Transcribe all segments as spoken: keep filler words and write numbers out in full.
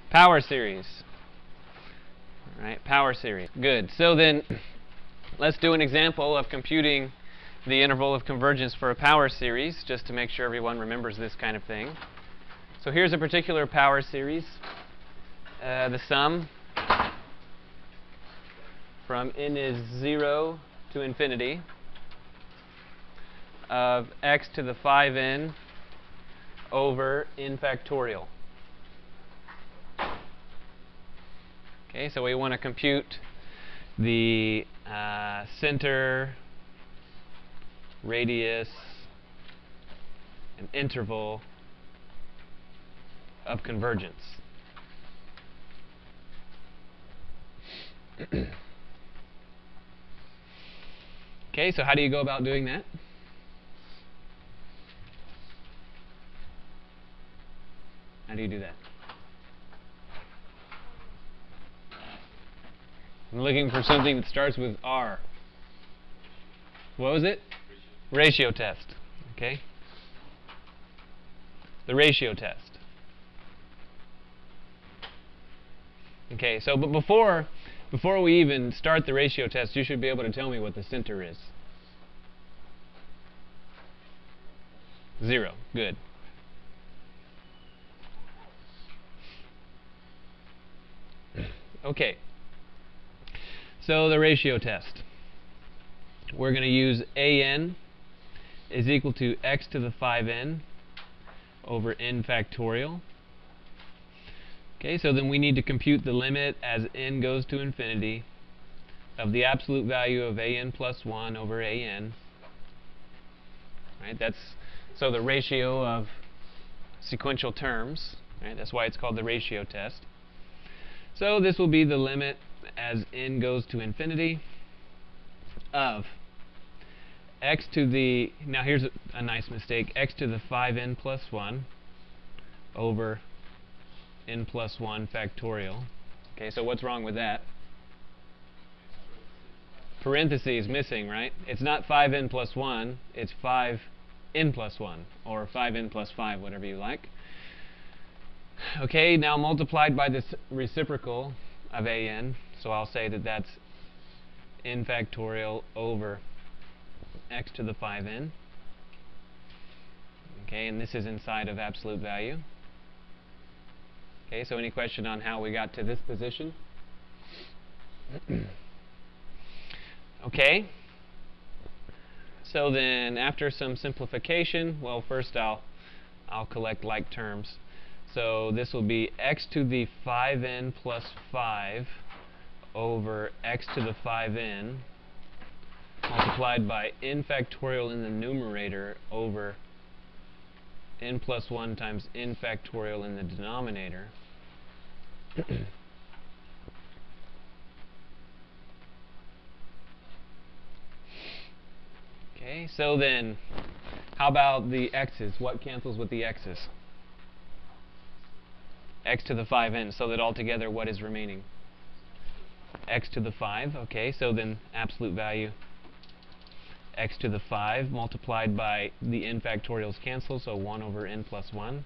Power series. All right, power series. Good. So then, let's do an example of computing the interval of convergence for a power series, just to make sure everyone remembers this kind of thing. So here's a particular power series. Uh, the sum from n is zero to infinity of x to the five n over n factorial. Okay, so we want to compute the uh, center, radius, and interval of convergence. Okay, so how do you go about doing that? How do you do that? I'm looking for something that starts with R. What was it? Ratio, ratio test. Okay. The ratio test. Okay, so but before before we even start the ratio test, you should be able to tell me what the center is. Zero. Good. Okay. So the ratio test. We're going to use A n is equal to x to the five n over n factorial. Okay, so then we need to compute the limit as n goes to infinity of the absolute value of A n plus one over A n. Right, that's so the ratio of sequential terms. Right, that's why it's called the ratio test. So this will be the limit as n goes to infinity of x to the, now here's a, a nice mistake, x to the five n plus one over n plus one factorial. Okay, so what's wrong with that? Parentheses missing, right? It's not five n plus one, it's five n plus one, or five n plus five, whatever you like. Okay, now multiplied by this reciprocal of A n, so I'll say that that's n factorial over x to the five n. Okay, and this is inside of absolute value. Okay, so any question on how we got to this position? Okay. So then after some simplification, well, first I'll I'll collect like terms. So this will be x to the five n plus five over x to the five n multiplied by n factorial in the numerator over n plus one times n factorial in the denominator. Okay, so then how about the x's? What cancels with the x's? X to the five n, so that altogether what is remaining? X to the five, okay, so then absolute value x to the five multiplied by the n factorials cancel, so one over n plus one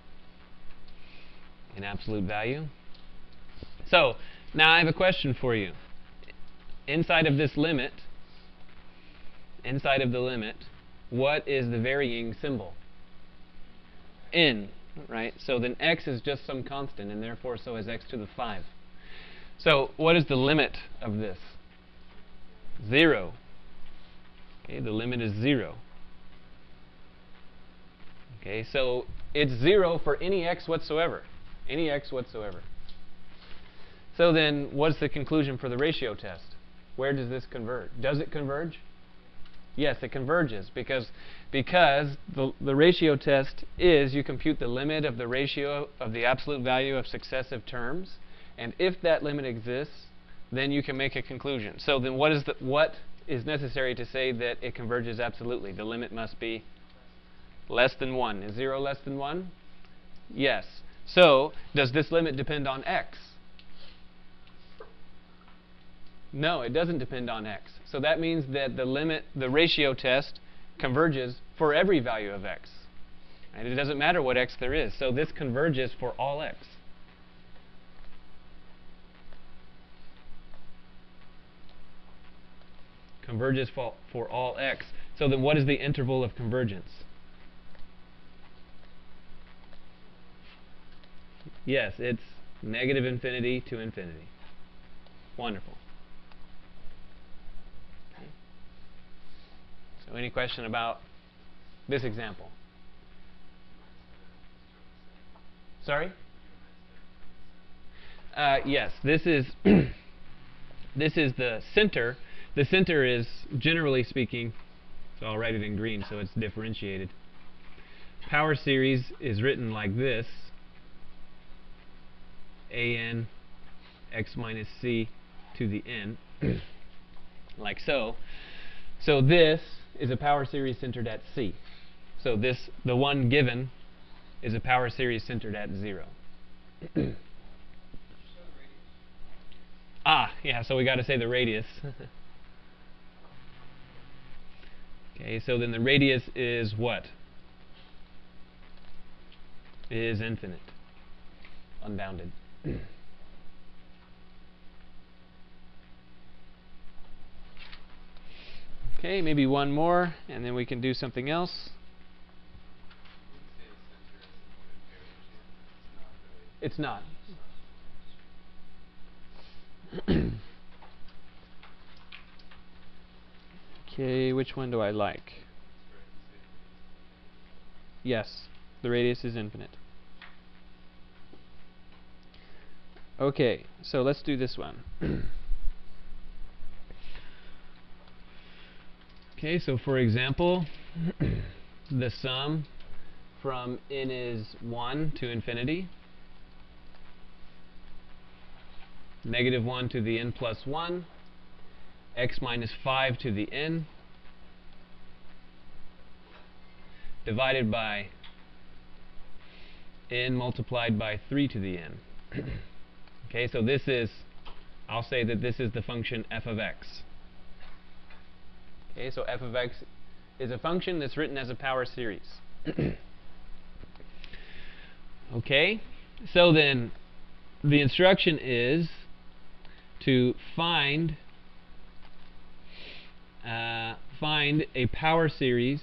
in absolute value. So now I have a question for you. Inside of this limit, inside of the limit, what is the varying symbol? N, right? So then x is just some constant, and therefore so is x to the five. So what is the limit of this? Zero. Okay, the limit is zero. Okay, so it's zero for any x whatsoever. Any x whatsoever. So then what's the conclusion for the ratio test? Where does this converge? Does it converge? Yes, it converges because because the, the ratio test is you compute the limit of the ratio of the absolute value of successive terms, and if that limit exists, then you can make a conclusion. So then what is the what is necessary to say that it converges absolutely? The limit must be less than one. Is zero less than one? Yes. So does this limit depend on x? No, it doesn't depend on x. So that means that the limit, the ratio test, converges for every value of x. And it doesn't matter what x there is. So this converges for all x. converges for, for all x. So then what is the interval of convergence? Yes, it's negative infinity to infinity. Wonderful. Okay. So any question about this example? Sorry? Uh, yes, this is this is the center. The center is, generally speaking, so I'll write it in green so it's differentiated. Power series is written like this: a n x minus c to the n, like so. So this is a power series centered at c. So this, the one given, is a power series centered at zero. Ah, yeah, so we got to say the radius. Okay, so then the radius is what? Is infinite, unbounded. Okay, maybe one more, and then we can do something else. It's not. Okay, which one do I like? Yes, the radius is infinite. Okay, so let's do this one. Okay, so for example, the sum from n is one to infinity, negative one to the n plus one, x minus five to the n, divided by n multiplied by three to the n. Okay, so this is, I'll say that this is the function f of x. Okay, so f of x is a function that's written as a power series. Okay, so then the instruction is to find uh, find a power series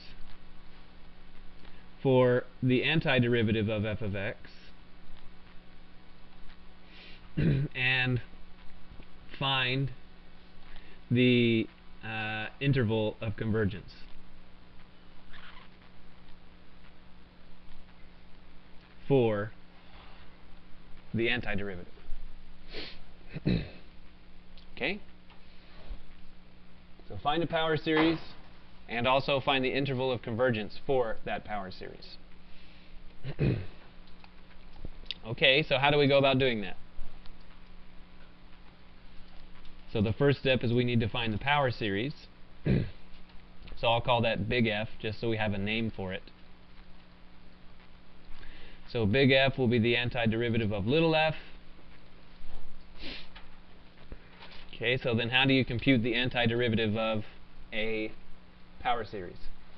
for the antiderivative of f of x and find the uh, interval of convergence. For the antiderivative. Okay? So find a power series and also find the interval of convergence for that power series. Okay, so how do we go about doing that? So the first step is we need to find the power series. So I'll call that big F just so we have a name for it. So big F will be the antiderivative of little f. Okay, so then how do you compute the antiderivative of a power series?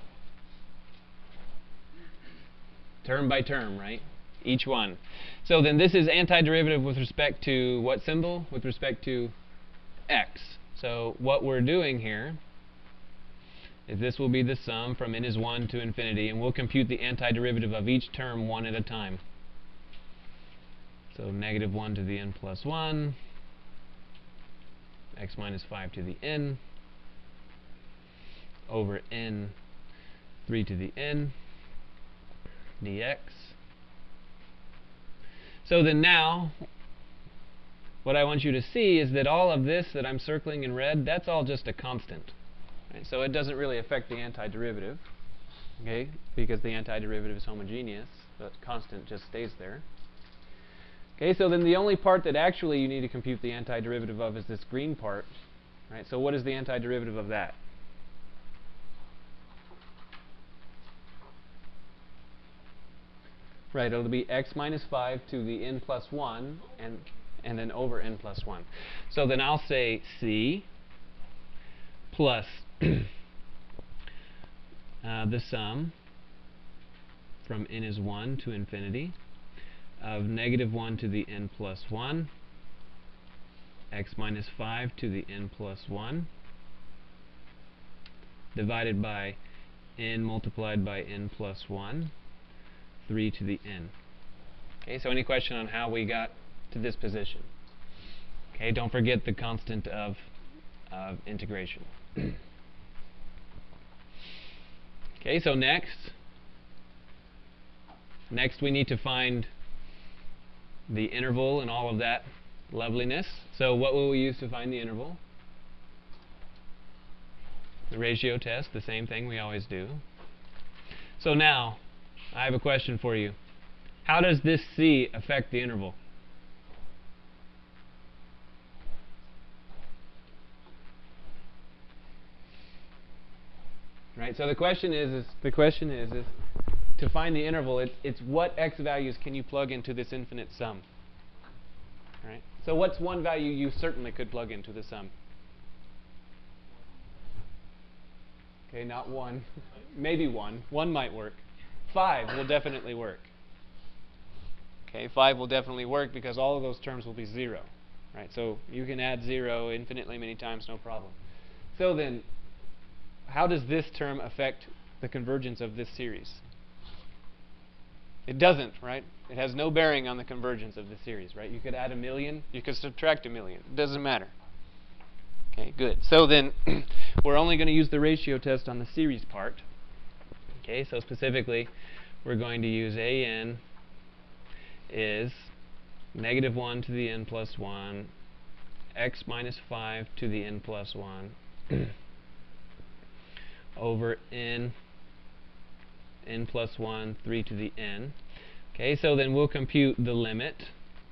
Term by term, right? Each one. So then this is antiderivative with respect to what symbol? With respect to x. So what we're doing here is this will be the sum from n is one to infinity, and we'll compute the antiderivative of each term one at a time. So negative one to the n plus one, x minus five to the n, over n, three to the n, dx. So then now, what I want you to see is that all of this that I'm circling in red, that's all just a constant. Right? So it doesn't really affect the antiderivative, okay, because the antiderivative is homogeneous. The constant just stays there. Okay, so then the only part that actually you need to compute the antiderivative of is this green part. Right? So what is the antiderivative of that? Right, it'll be x minus five to the n plus one, and and then over n plus one. So then I'll say c plus uh, the sum from n is one to infinity of negative one to the n plus one, x minus five to the n plus one, divided by n multiplied by n plus one, three to the n. Okay, so any question on how we got to this position? Okay, don't forget the constant of, of integration. Okay, so next, next we need to find the interval and all of that loveliness. So what will we use to find the interval? The ratio test, the same thing we always do. So now, I have a question for you. How does this c affect the interval? Right, so the question is, is the question is, is to find the interval, it's, it's what x values can you plug into this infinite sum? Right? So what's one value you certainly could plug into the sum? Okay, not one. Maybe one. One might work. Five will definitely work. Okay, five will definitely work because all of those terms will be zero. Right? So you can add zero infinitely many times, no problem. So then, how does this term affect the convergence of this series? It doesn't, right? It has no bearing on the convergence of the series, right? You could add a million, you could subtract a million. It doesn't matter. Okay, good. So then, we're only going to use the ratio test on the series part. Okay, so specifically, we're going to use A n is negative one to the n plus one, x minus five to the n plus one, over n, n plus one, three to the n. Okay, so then we'll compute the limit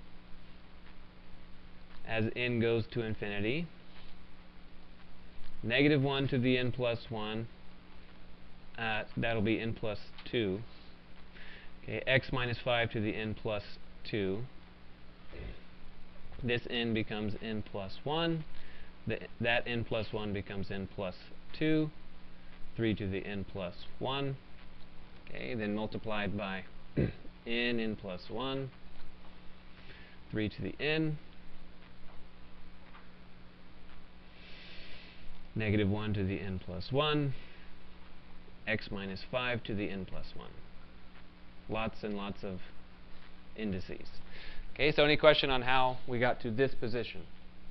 as n goes to infinity. Negative one to the n plus one, uh, that'll be n plus two. Okay, x minus five to the n plus two. This n becomes n plus one. The, that n plus one becomes n plus two. three to the n plus one. Okay, then multiplied by n, n plus one. three to the n. Negative one to the n plus one. X minus five to the n plus one. Lots and lots of indices. Okay, so any question on how we got to this position?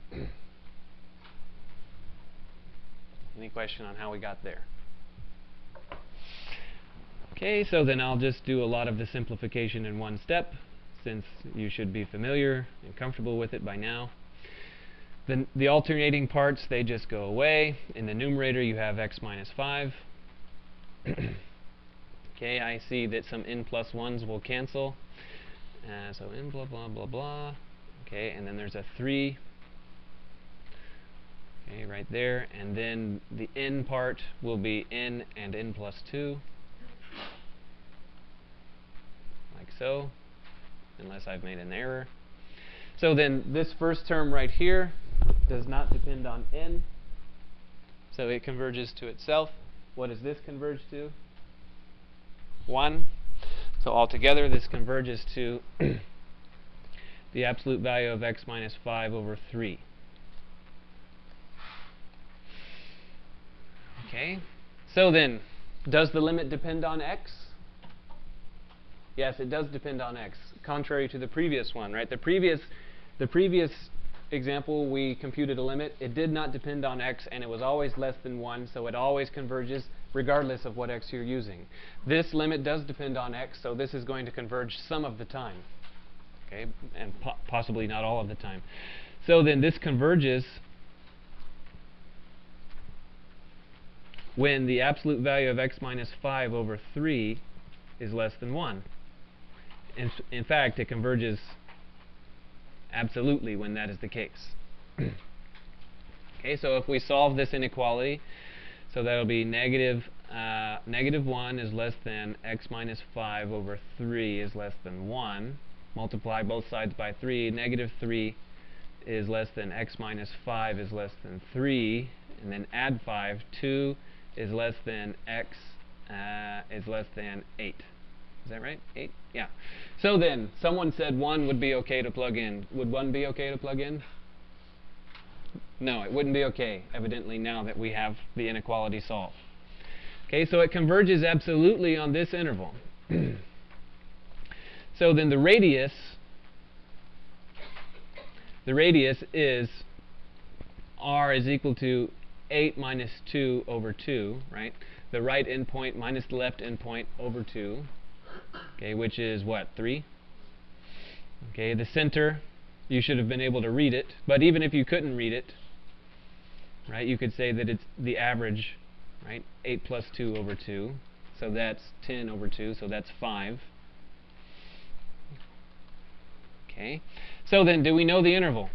Any question on how we got there? Okay, so then I'll just do a lot of the simplification in one step, since you should be familiar and comfortable with it by now. Then the alternating parts, they just go away. In the numerator, you have x minus five. Okay, I see that some n plus ones will cancel. Uh, so n blah blah blah blah. Okay, and then there's a three. Okay, right there. And then the n part will be n and n plus two. Like so. Unless I've made an error. So then this first term right here does not depend on n. So it converges to itself. What does this converge to? one. So altogether, this converges to the absolute value of x minus five over three. Okay. So then, does the limit depend on x? Yes, it does depend on x, contrary to the previous one, right? The previous, the previous example, we computed a limit. It did not depend on x, and it was always less than one, so it always converges regardless of what x you're using. This limit does depend on x, so this is going to converge some of the time, okay, and po possibly not all of the time. So then this converges when the absolute value of x minus five over three is less than one. In, in fact, it converges absolutely when that is the case. Okay, so if we solve this inequality, so that'll be negative, uh, negative one is less than x minus five over three is less than one. Multiply both sides by three. Negative three is less than x minus five is less than three. And then add five. two is less than x uh, is less than eight. Is that right? eight? Yeah. So then, someone said one would be okay to plug in. Would one be okay to plug in? No, it wouldn't be okay, evidently, now that we have the inequality solved. Okay, so it converges absolutely on this interval. So then the radius, the radius is r is equal to eight minus two over two, right? The right endpoint minus the left endpoint over two, okay, which is what, three? Okay, the center, you should have been able to read it, but even if you couldn't read it, right, you could say that it's the average, right? eight plus two over two, so that's ten over two, so that's five. Okay, so then do we know the interval?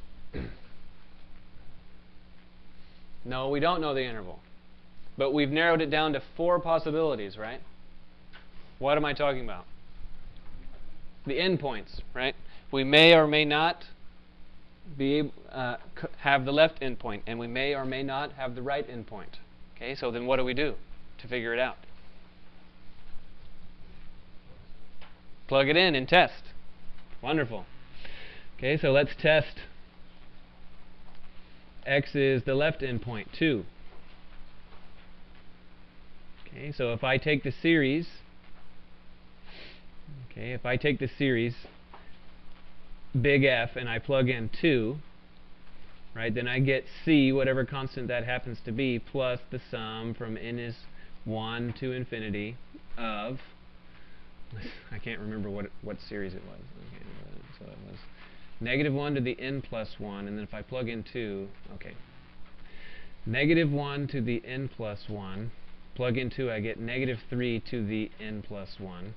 No, we don't know the interval. But we've narrowed it down to four possibilities, right? What am I talking about? The endpoints, right? We may or may not be able, uh, have the left endpoint, and we may or may not have the right endpoint. Okay, so then what do we do to figure it out? Plug it in and test. Wonderful. Okay, so let's test. X is the left endpoint, two. Okay, so if I take the series, okay, if I take the series big F and I plug in two, right, then I get C, whatever constant that happens to be, plus the sum from n is one to infinity of, I can't remember what what series it was. Okay, so it was negative one to the n plus one, and then if I plug in two, okay, negative one to the n plus one, plug in two, I get negative three to the n plus one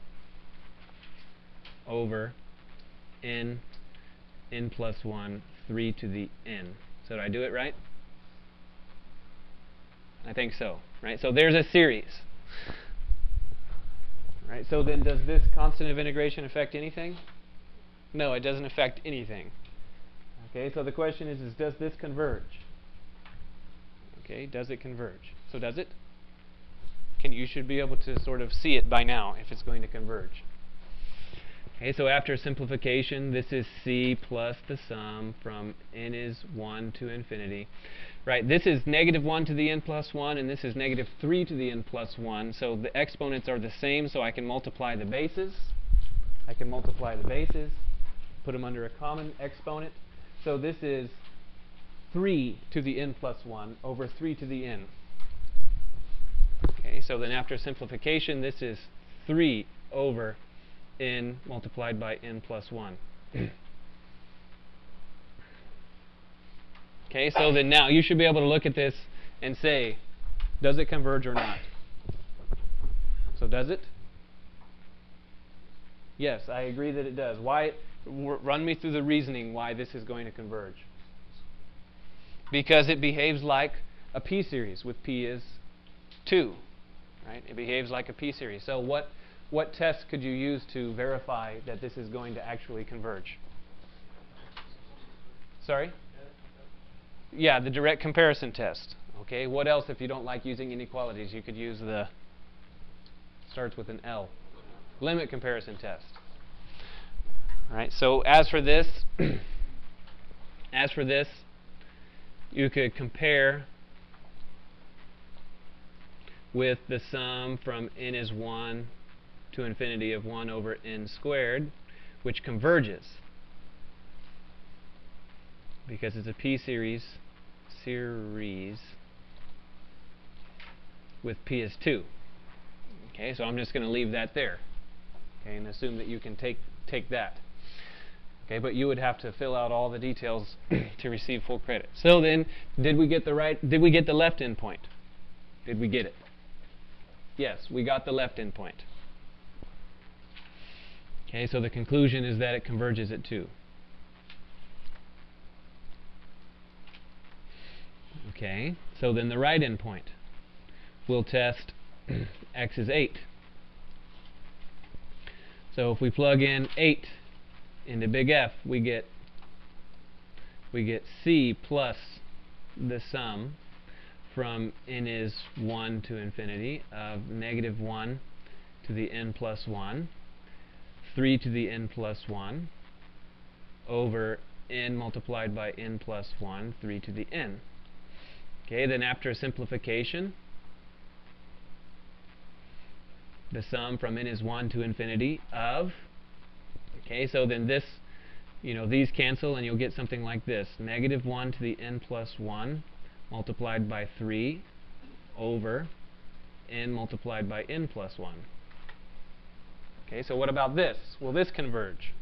over n, n plus one, three to the n. So did I do it right? I think so, right? So there's a series. Right, so then does this constant of integration affect anything? No, it doesn't affect anything. Okay, so the question is, is does this converge? Okay, does it converge? So does it? Can, you should be able to sort of see it by now if it's going to converge. Okay, so after simplification, this is C plus the sum from n is one to infinity. Right, this is negative one to the n plus one, and this is negative three to the n plus one. So the exponents are the same, so I can multiply the bases. I can multiply the bases, put them under a common exponent. So this is three to the n plus one over three to the n. Okay, so then after simplification, this is three over n multiplied by n plus one. Okay, so then now you should be able to look at this and say, does it converge or not? So does it? Yes, I agree that it does. Why? W run me through the reasoning why this is going to converge. Because it behaves like a p-series, with p is two. Right? It behaves like a p-series. So what, what test could you use to verify that this is going to actually converge? Sorry? Yeah, the direct comparison test. Okay, what else if you don't like using inequalities? You could use the, starts with an L, limit comparison test. All right, so as for this, as for this, you could compare with the sum from n is one to infinity of one over n squared, which converges because it's a p-series series with p is two. Okay, so I'm just going to leave that there. Okay, and assume that you can take take that. Okay, but you would have to fill out all the details to receive full credit. So then, did we get the right? Did we get the left endpoint? Did we get it? Yes, we got the left endpoint. Okay, so the conclusion is that it converges at two. Okay, so then the right endpoint. We'll test x is eight. So if we plug in eight into big F, we get we get C plus the sum from n is one to infinity of negative one to the n plus one, three to the n plus one, over n multiplied by n plus one, three to the n. Okay, then after simplification, the sum from n is one to infinity of, okay, so then this, you know, these cancel and you'll get something like this. Negative one to the n plus one multiplied by three over n multiplied by n plus one. Okay, so what about this? Will this converge?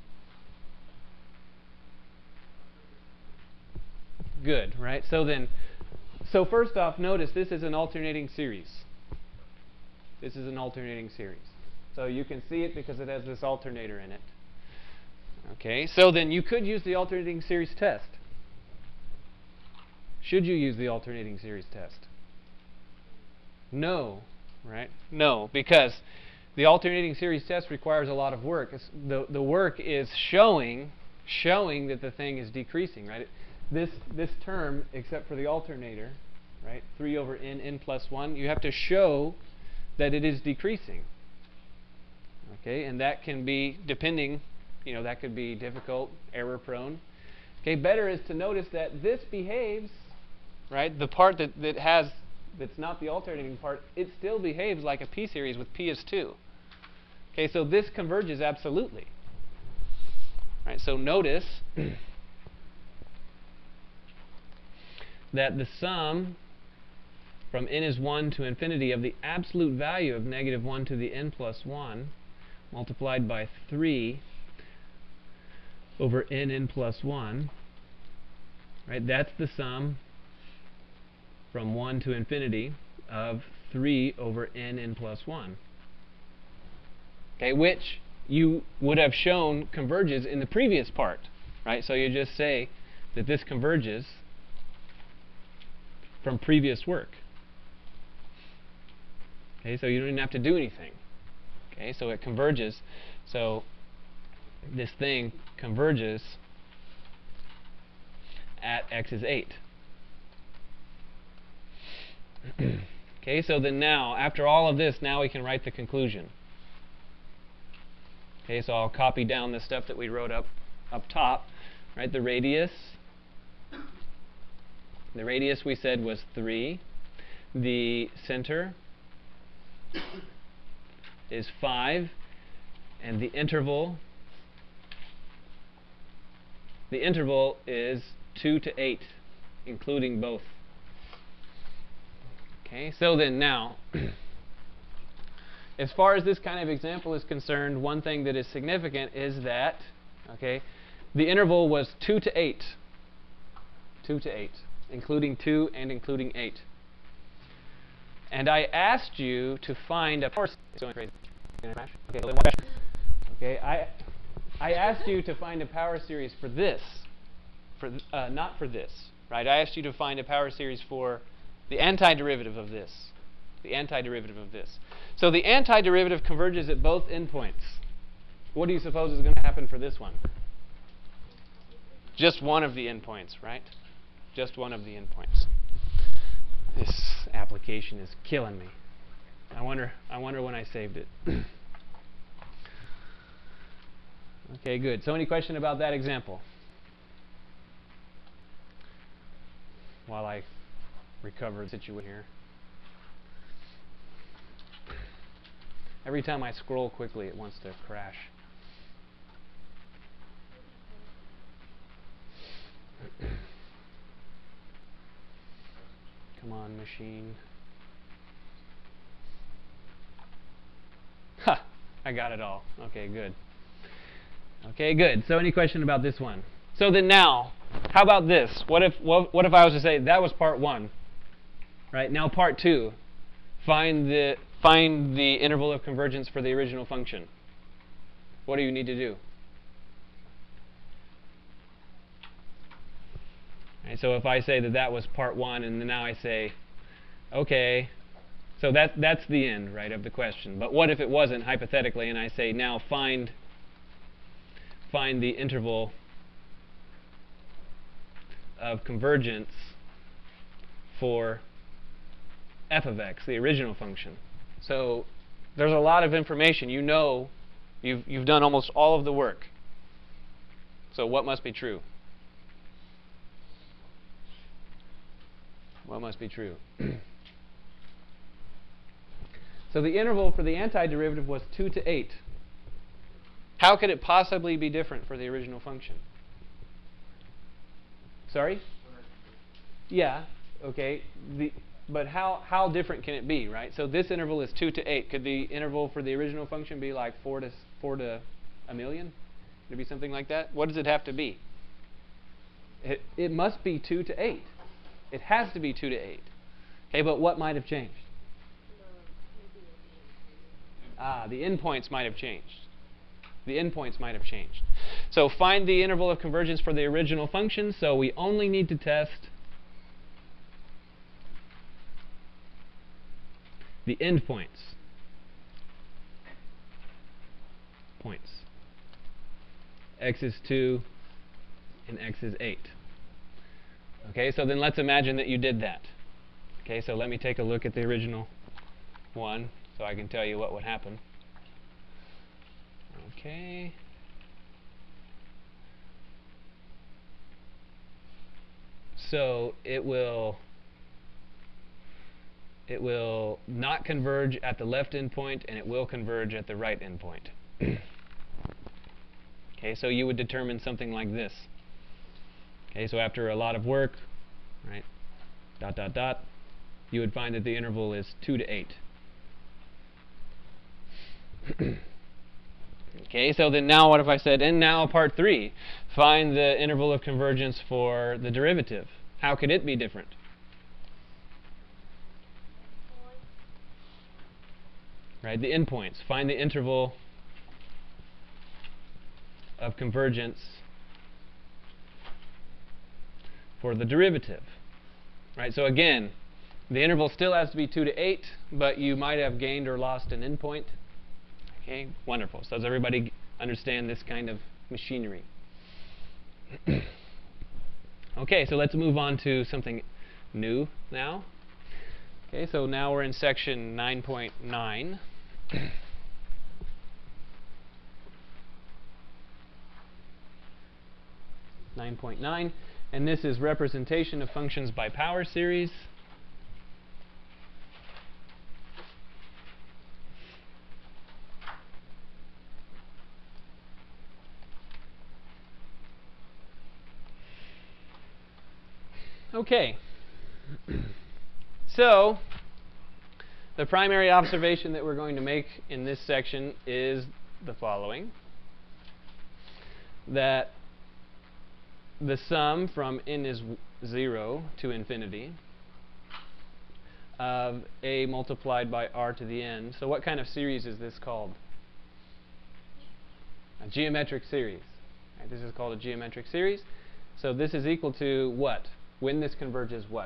Good, right? So then, so first off, notice this is an alternating series. This is an alternating series. So you can see it because it has this alternator in it. Okay, so then you could use the alternating series test. Should you use the alternating series test? No, right? No, because the alternating series test requires a lot of work. It's the, the work is showing, showing that the thing is decreasing, right? This, this term, except for the alternator, right, three over n, n plus one, you have to show that it is decreasing. Okay, and that can be, depending, you know, that could be difficult, error prone. Okay, better is to notice that this behaves, right, the part that, that has, that's not the alternating part, it still behaves like a p-series with p is two. Okay, so this converges absolutely. Right, so notice that the sum from n is one to infinity of the absolute value of negative one to the n plus one multiplied by three over n n plus one, right, that's the sum from one to infinity of three over n n plus one. Okay, which you would have shown converges in the previous part, right? So you just say that this converges from previous work. Okay, so you don't even have to do anything. Okay, so it converges. So this thing converges at x is eight. Okay, so then now, after all of this, now we can write the conclusion. Okay, so I'll copy down the stuff that we wrote up up top. Right, the radius. The radius we said was three. The center is five, and the interval the interval is two to eight, including both. Okay, so then now, as far as this kind of example is concerned, one thing that is significant is that, okay, the interval was two to eight, two to eight, including two and including eight. And I asked you to find a power series. Okay, I I asked you to find a power series for this, for uh, not for this, right? I asked you to find a power series for the antiderivative of this, the antiderivative of this. So the antiderivative converges at both endpoints. What do you suppose is going to happen for this one? Just one of the endpoints, right? Just one of the endpoints. This application is killing me. I wonder, I wonder when I saved it. Okay, good. So any question about that example? While I recover the situation here. Every time I scroll quickly, it wants to crash. Come on, machine. Ha! I got it all. Okay, good. Okay, good. So any question about this one? So then now, how about this? What if what, what if I was to say that was part one? Right? Now part two. Find the find the interval of convergence for the original function. What do you need to do? Right, so if I say that that was part one, and then now I say, okay, so that that's the end, right, of the question. But what if it wasn't, hypothetically, and I say now find find the interval of convergence for f of x, the original function. So there's a lot of information. You know, you've you've done almost all of the work. So what must be true? What must be true? So the interval for the antiderivative was two to eight. How could it possibly be different for the original function? Sorry? Yeah, okay. The, but how, how different can it be, right? So this interval is two to eight. Could the interval for the original function be like four to, four to a million? Could it be something like that? What does it have to be? It, it must be two to eight. It has to be two to eight. Okay, but what might have changed? Ah, the endpoints might have changed. The endpoints might have changed. So find the interval of convergence for the original function. So we only need to test the endpoints. Points. X is two and x is eight. Okay, so then let's imagine that you did that. Okay, so let me take a look at the original one so I can tell you what would happen. Okay. So it will it will not converge at the left endpoint, and it will converge at the right endpoint. Okay, so you would determine something like this. Okay, so after a lot of work, right, dot dot dot, you would find that the interval is two to eight. Okay, so then now what if I said, and now part three, find the interval of convergence for the derivative. How could it be different? Right, the endpoints. Find the interval of convergence for the derivative. Right, so again, the interval still has to be two to eight, but you might have gained or lost an endpoint. Okay, wonderful. So does everybody understand this kind of machinery? Okay, so let's move on to something new now. Okay, so now we're in section nine point nine. nine point nine, and this is representation of functions by power series. Okay, so the primary observation that we're going to make in this section is the following: that the sum from n is zero to infinity of a multiplied by r to the n. So what kind of series is this called? A geometric series. Right, this is called a geometric series. So this is equal to what? When this converges, what?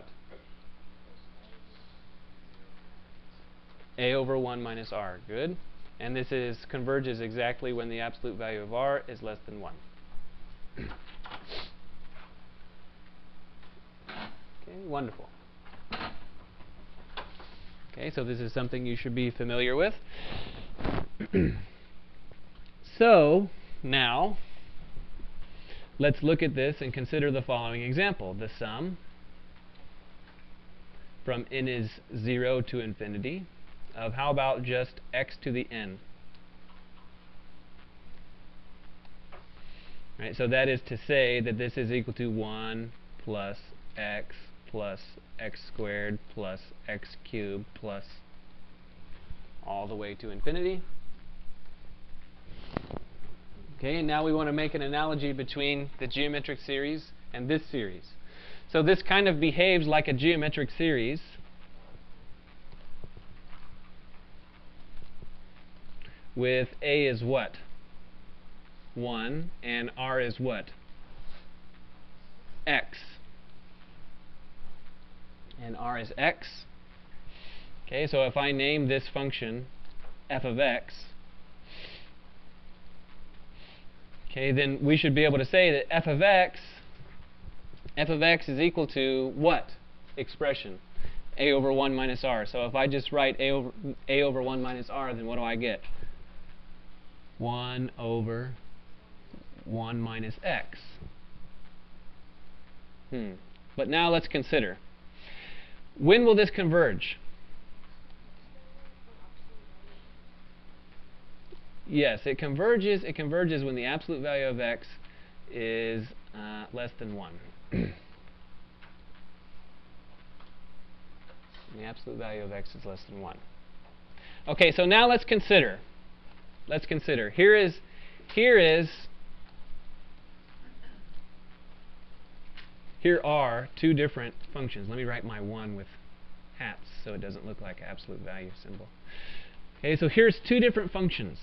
A over one minus r. Good. And this is converges exactly when the absolute value of r is less than one. Okay, wonderful. Okay, so this is something you should be familiar with. So now let's look at this and consider the following example. The sum from n is zero to infinity of, how about just x to the n? Right, so that is to say that this is equal to one plus x plus x squared plus x cubed plus all the way to infinity. Okay, and now we want to make an analogy between the geometric series and this series. So this kind of behaves like a geometric series with a is what? one, and r is what? X. And r is x. Okay, so if I name this function f of x, okay, then we should be able to say that f of x, f of x is equal to what expression? A over one minus r. So if I just write a over, a over one minus r, then what do I get? one over one minus x. Hmm. But now let's consider. When will this converge? Yes, it converges. It converges when the absolute value of x is uh, less than one. The absolute value of x is less than one. Okay, so now let's consider. Let's consider. Here is, here is, here are two different functions. Let me write my one with hats so it doesn't look like an absolute value symbol. Okay, so here's two different functions.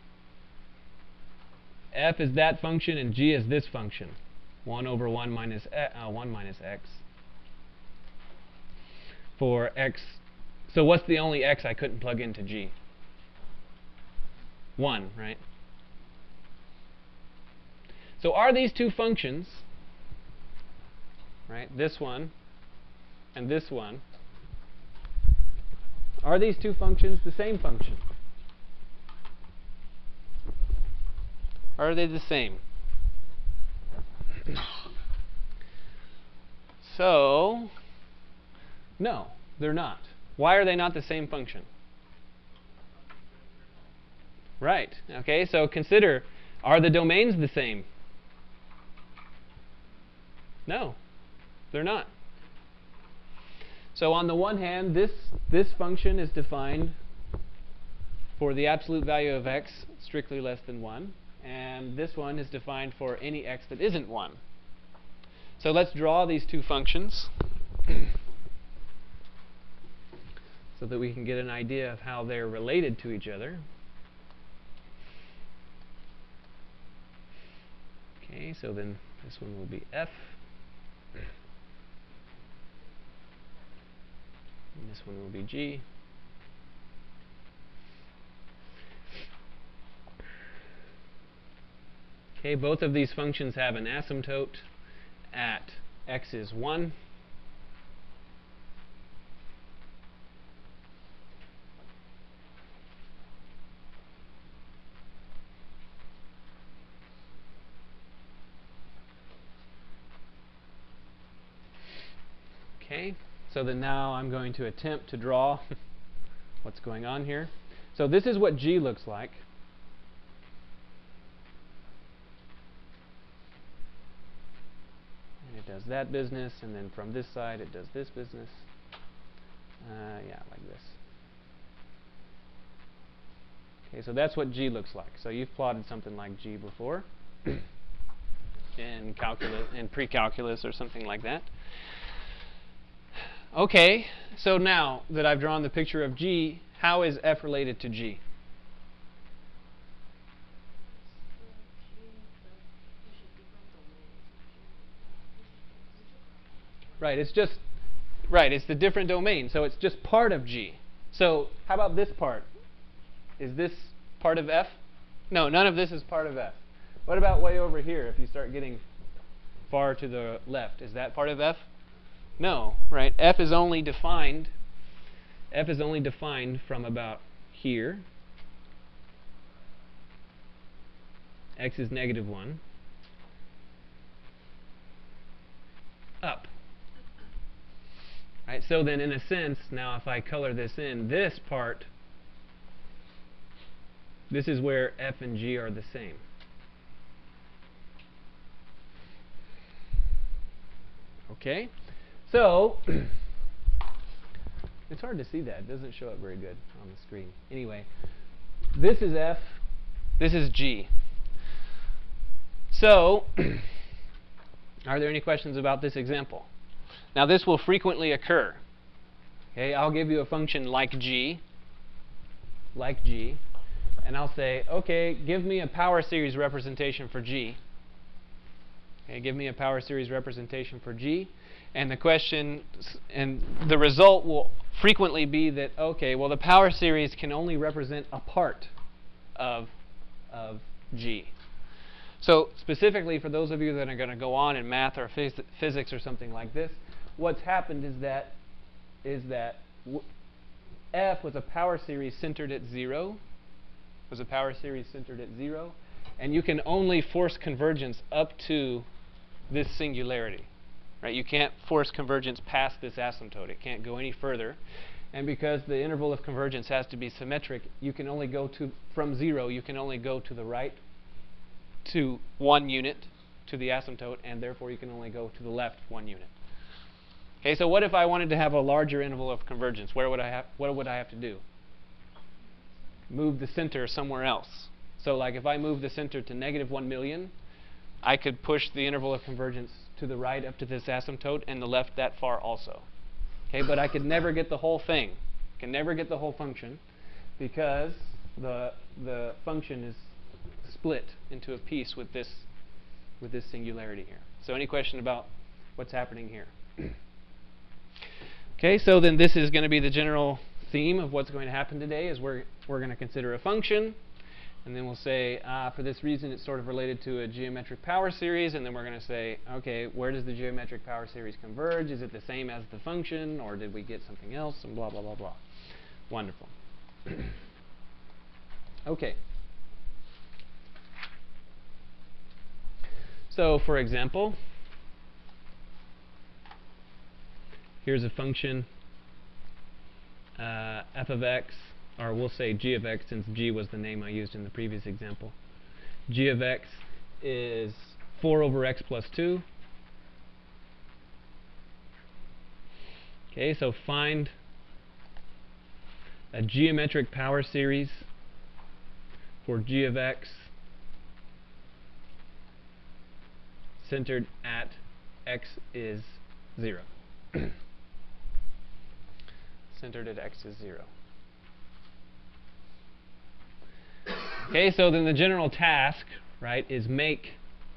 F is that function and g is this function. one over one minus, uh, one minus x. For x, so what's the only x I couldn't plug into g? one, right? So are these two functions, right, this one and this one, are these two functions the same function? Are they the same? So, no, they're not. Why are they not the same function? Right. Okay, so consider, are the domains the same? No, they're not. So on the one hand, this, this function is defined for the absolute value of x strictly less than one. And this one is defined for any x that isn't one. So let's draw these two functions so that we can get an idea of how they're related to each other. Okay, so then this one will be f. And this one will be g. Okay, both of these functions have an asymptote at x is one. Okay, so then now I'm going to attempt to draw what's going on here. So this is what g looks like. It does that business, and then from this side it does this business. Uh, yeah, like this. Okay, so that's what g looks like. So you've plotted something like g before in calculus, in pre-calculus or something like that. Okay, so now that I've drawn the picture of g, how is f related to g? Right, it's just, right, it's the different domain, so it's just part of g. So how about this part? Is this part of f? No, none of this is part of f. What about way over here, if you start getting far to the left? Is that part of f? No, right? F is only defined, f is only defined from about here. X is negative one. Up. Right, so then in a sense, now if I color this in, this part, this is where f and g are the same. Okay, so it's hard to see that. It doesn't show up very good on the screen. Anyway, this is f, this is g. So, are there any questions about this example? Now this will frequently occur. Okay, I'll give you a function like g, like g, and I'll say, okay, give me a power series representation for g. Okay, give me a power series representation for g, and the question, and the result will frequently be that, okay, well the power series can only represent a part of, of g. So specifically for those of you that are going to go on in math or phys physics or something like this, what's happened is that is that w f was a power series centered at zero, was a power series centered at zero, and you can only force convergence up to this singularity, right? You can't force convergence past this asymptote. It can't go any further. And because the interval of convergence has to be symmetric, you can only go to, from zero, you can only go to the right to one unit to the asymptote, and therefore you can only go to the left one unit. Okay, so what if I wanted to have a larger interval of convergence? Where would I have, what would I have to do? Move the center somewhere else. So like if I move the center to negative one million, I could push the interval of convergence to the right up to this asymptote and the left that far also. Okay, but I could never get the whole thing. Can never get the whole function because the the function is split into a piece with this with this singularity here. So any question about what's happening here? Okay, so then this is going to be the general theme of what's going to happen today is we're we're going to consider a function, and then we'll say uh, for this reason it's sort of related to a geometric power series, and then we're going to say, okay, where does the geometric power series converge? Is it the same as the function, or did we get something else? And blah blah blah blah. Wonderful. Okay. So for example, here's a function uh, f of x, or we'll say g of x since g was the name I used in the previous example. G of x is four over x plus two. Okay, so find a geometric power series for g of x centered at x is zero. Centered at x is zero. Okay, so then the general task, right, is make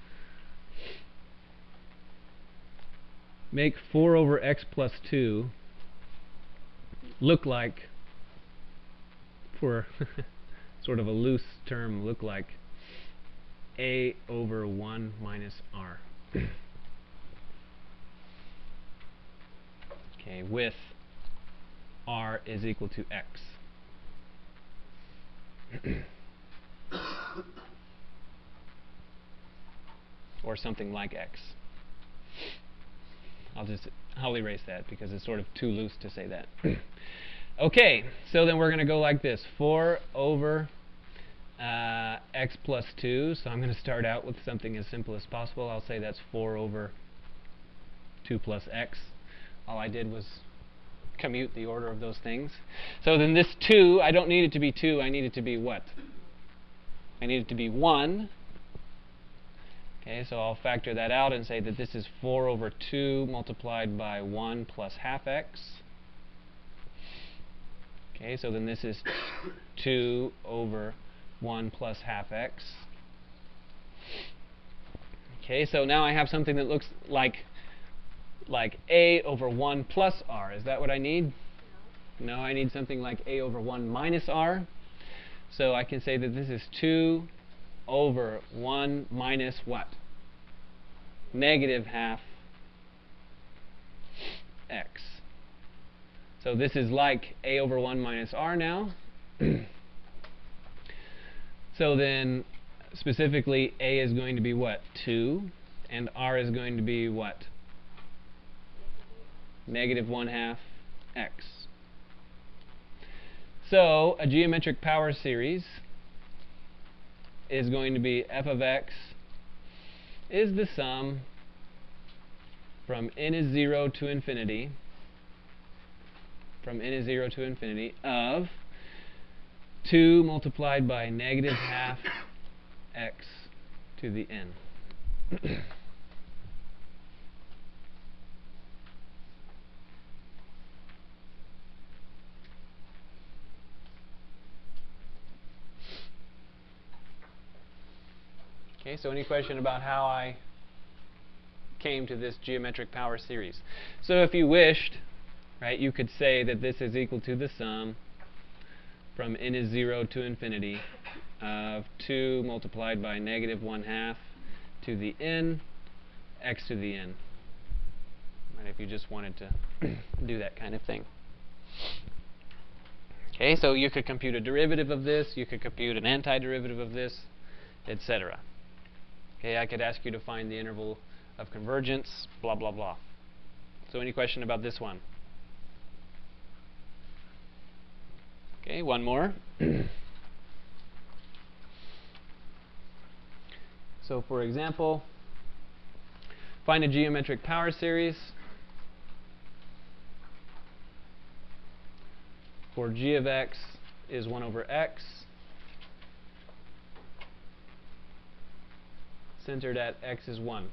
make four over x plus two look like, for sort of a loose term, look like a over one minus r. Okay, with r is equal to x. Or something like x. I'll just I'll erase that because it's sort of too loose to say that. Okay, so then we're going to go like this. four over uh, x plus two. So I'm going to start out with something as simple as possible. I'll say that's four over two plus x. All I did was commute the order of those things. So then this two, I don't need it to be two. I need it to be what? I need it to be one. Okay, so I'll factor that out and say that this is four over two multiplied by one plus half x. Okay, so then this is two over one plus half x. Okay, so now I have something that looks like like a over one plus r. Is that what I need? No, I need something like a over one minus r. So I can say that this is two over one minus what? Negative half x. So this is like a over one minus r now. So then specifically a is going to be what? two, and r is going to be what? Negative one half x. So a geometric power series is going to be f of x is the sum from n is zero to infinity, from n is zero to infinity, of two multiplied by negative half x to the n. Okay, so any question about how I came to this geometric power series? So if you wished, right, you could say that this is equal to the sum from n is zero to infinity of two multiplied by negative one half to the n, x to the n. Right, if you just wanted to do that kind of thing. Okay, so you could compute a derivative of this, you could compute an antiderivative of this, et cetera. Okay, I could ask you to find the interval of convergence, blah, blah, blah. So any question about this one? Okay, one more. So for example, find a geometric power series for g of x is one over x, centered at x is one.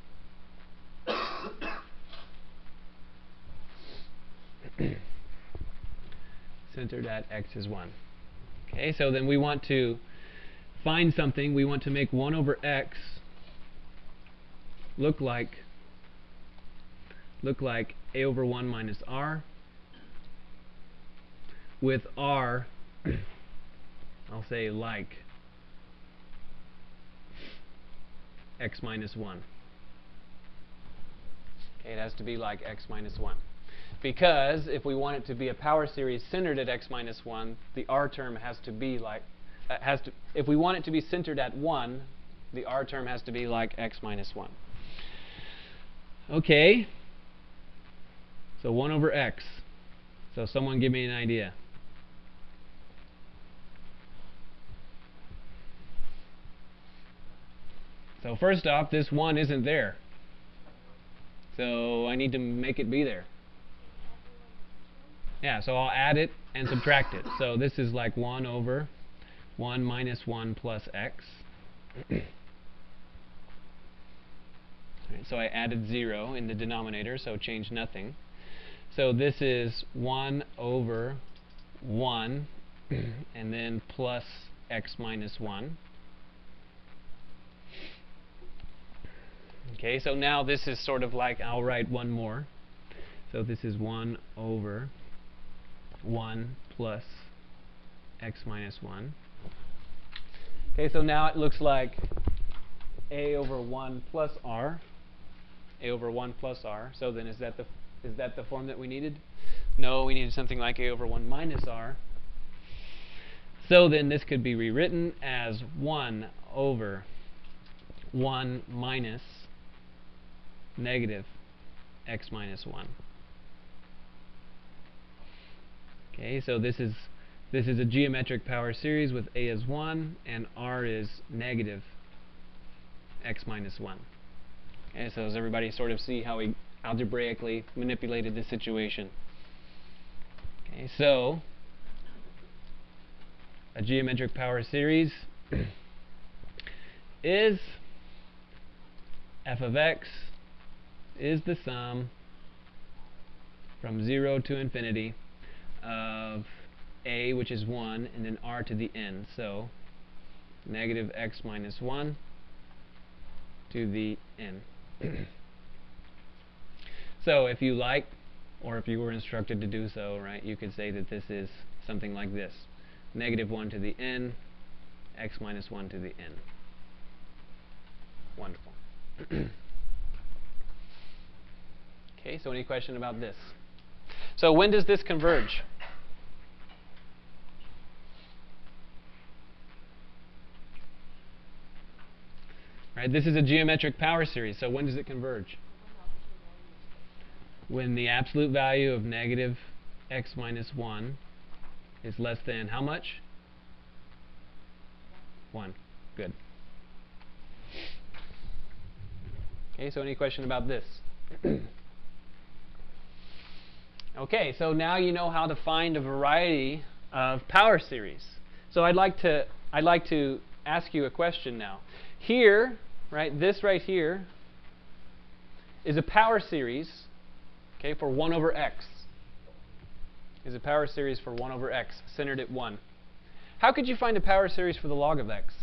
Centered at x is one. Okay, so then we want to find something. We want to make one over x look like look like a over one minus r, with r, I'll say like x minus one. Okay, it has to be like x minus one. Because if we want it to be a power series centered at x minus one, the r term has to be like, uh, has to, if we want it to be centered at one, the r term has to be like x minus one. Okay, so one over x. So someone give me an idea. So first off, this one isn't there. So I need to make it be there. Yeah, so I'll add it and subtract it. So this is like one over one minus one plus x. Right, so I added zero in the denominator, so change nothing. So this is one over one and then plus x minus one. Okay, so now this is sort of like, I'll write one more. So this is one over one plus x minus one. Okay, so now it looks like a over one plus r. A over one plus r. So then is that the is that the form that we needed? No, we needed something like a over one minus r. So then this could be rewritten as one over one minus negative x minus one. Okay, so this is this is a geometric power series with a is one and r is negative x minus one. Okay, so does everybody sort of see how we algebraically manipulated this situation? Okay, so a geometric power series is f of x is the sum from zero to infinity of a, which is one, and then r to the n. So negative x minus one to the n. So if you like, or if you were instructed to do so, right, you could say that this is something like this. Negative one to the n, x minus one to the n. Wonderful. Okay, so any question about this? So when does this converge? Right, this is a geometric power series, so when does it converge? When the absolute value of negative x minus one is less than how much? one. Good. Okay, so any question about this? Okay, so now you know how to find a variety of power series. So I'd like to I'd like to ask you a question now. Here, right, this right here is a power series, okay, for one over x. Is a power series for one over x, centered at one. How could you find a power series for the log of x?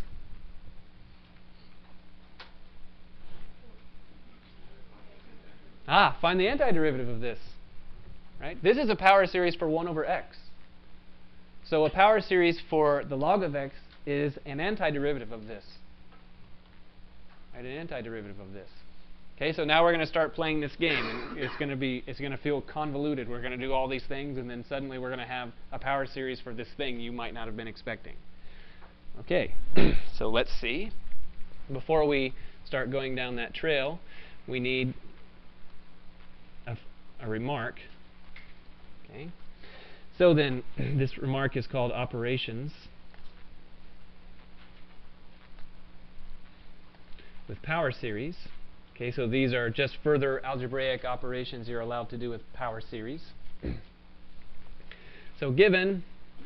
Ah, find the antiderivative of this. Right? This is a power series for one over x. So a power series for the log of x is an antiderivative of this. Right? An antiderivative of this. Okay, so now we're going to start playing this game, and it's going to be it's going to feel convoluted. We're going to do all these things, and then suddenly we're going to have a power series for this thing you might not have been expecting. Okay, so let's see. Before we start going down that trail, we need a, a remark. Okay, So then, this remark is called operations with power series. Okay, so these are just further algebraic operations you're allowed to do with power series. So given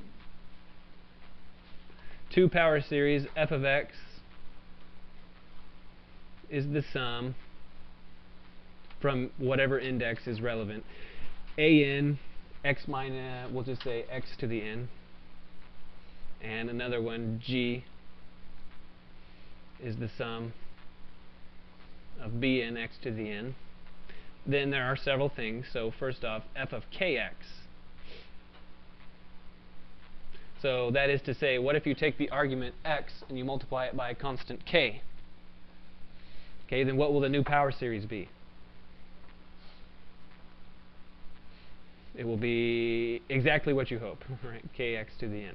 two power series, f of x is the sum from whatever index is relevant. An, x minus, we'll just say x to the n. And another one, g, is the sum of bn x to the n. Then there are several things. So first off, f of kx. So that is to say, what if you take the argument x and you multiply it by a constant k? Okay, then what will the new power series be? It will be exactly what you hope, right? Kx to the n.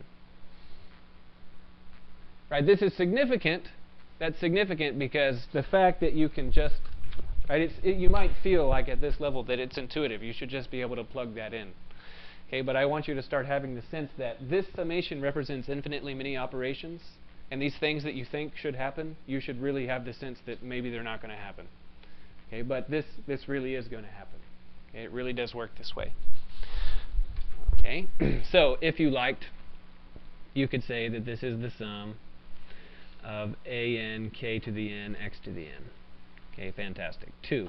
Right, this is significant. That's significant because the fact that you can just, right, it's, it, you might feel like at this level that it's intuitive. You should just be able to plug that in. Okay, but I want you to start having the sense that this summation represents infinitely many operations, and these things that you think should happen, you should really have the sense that maybe they're not going to happen. Okay, but this, this really is going to happen. Okay, it really does work this way. Okay, so if you liked, you could say that this is the sum of an k to the n x to the n. Okay, fantastic. Two.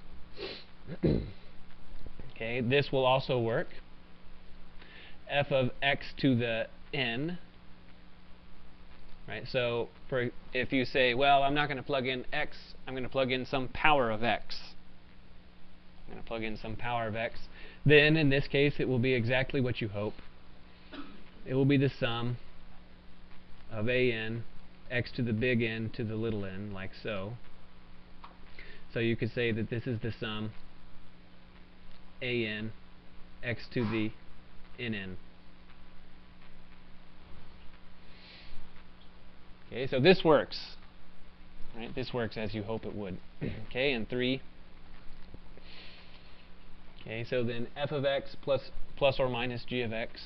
Okay, this will also work. F of x to the n. Right, so for if you say, well, I'm not going to plug in x, I'm going to plug in some power of x. I'm going to plug in some power of x. Then, in this case, it will be exactly what you hope. It will be the sum of an x to the big N to the little n, like so. So you could say that this is the sum an x to the nn. Okay, so this works. Right, this works as you hope it would. Okay, and three. Okay, so then f of x plus plus or minus g of x.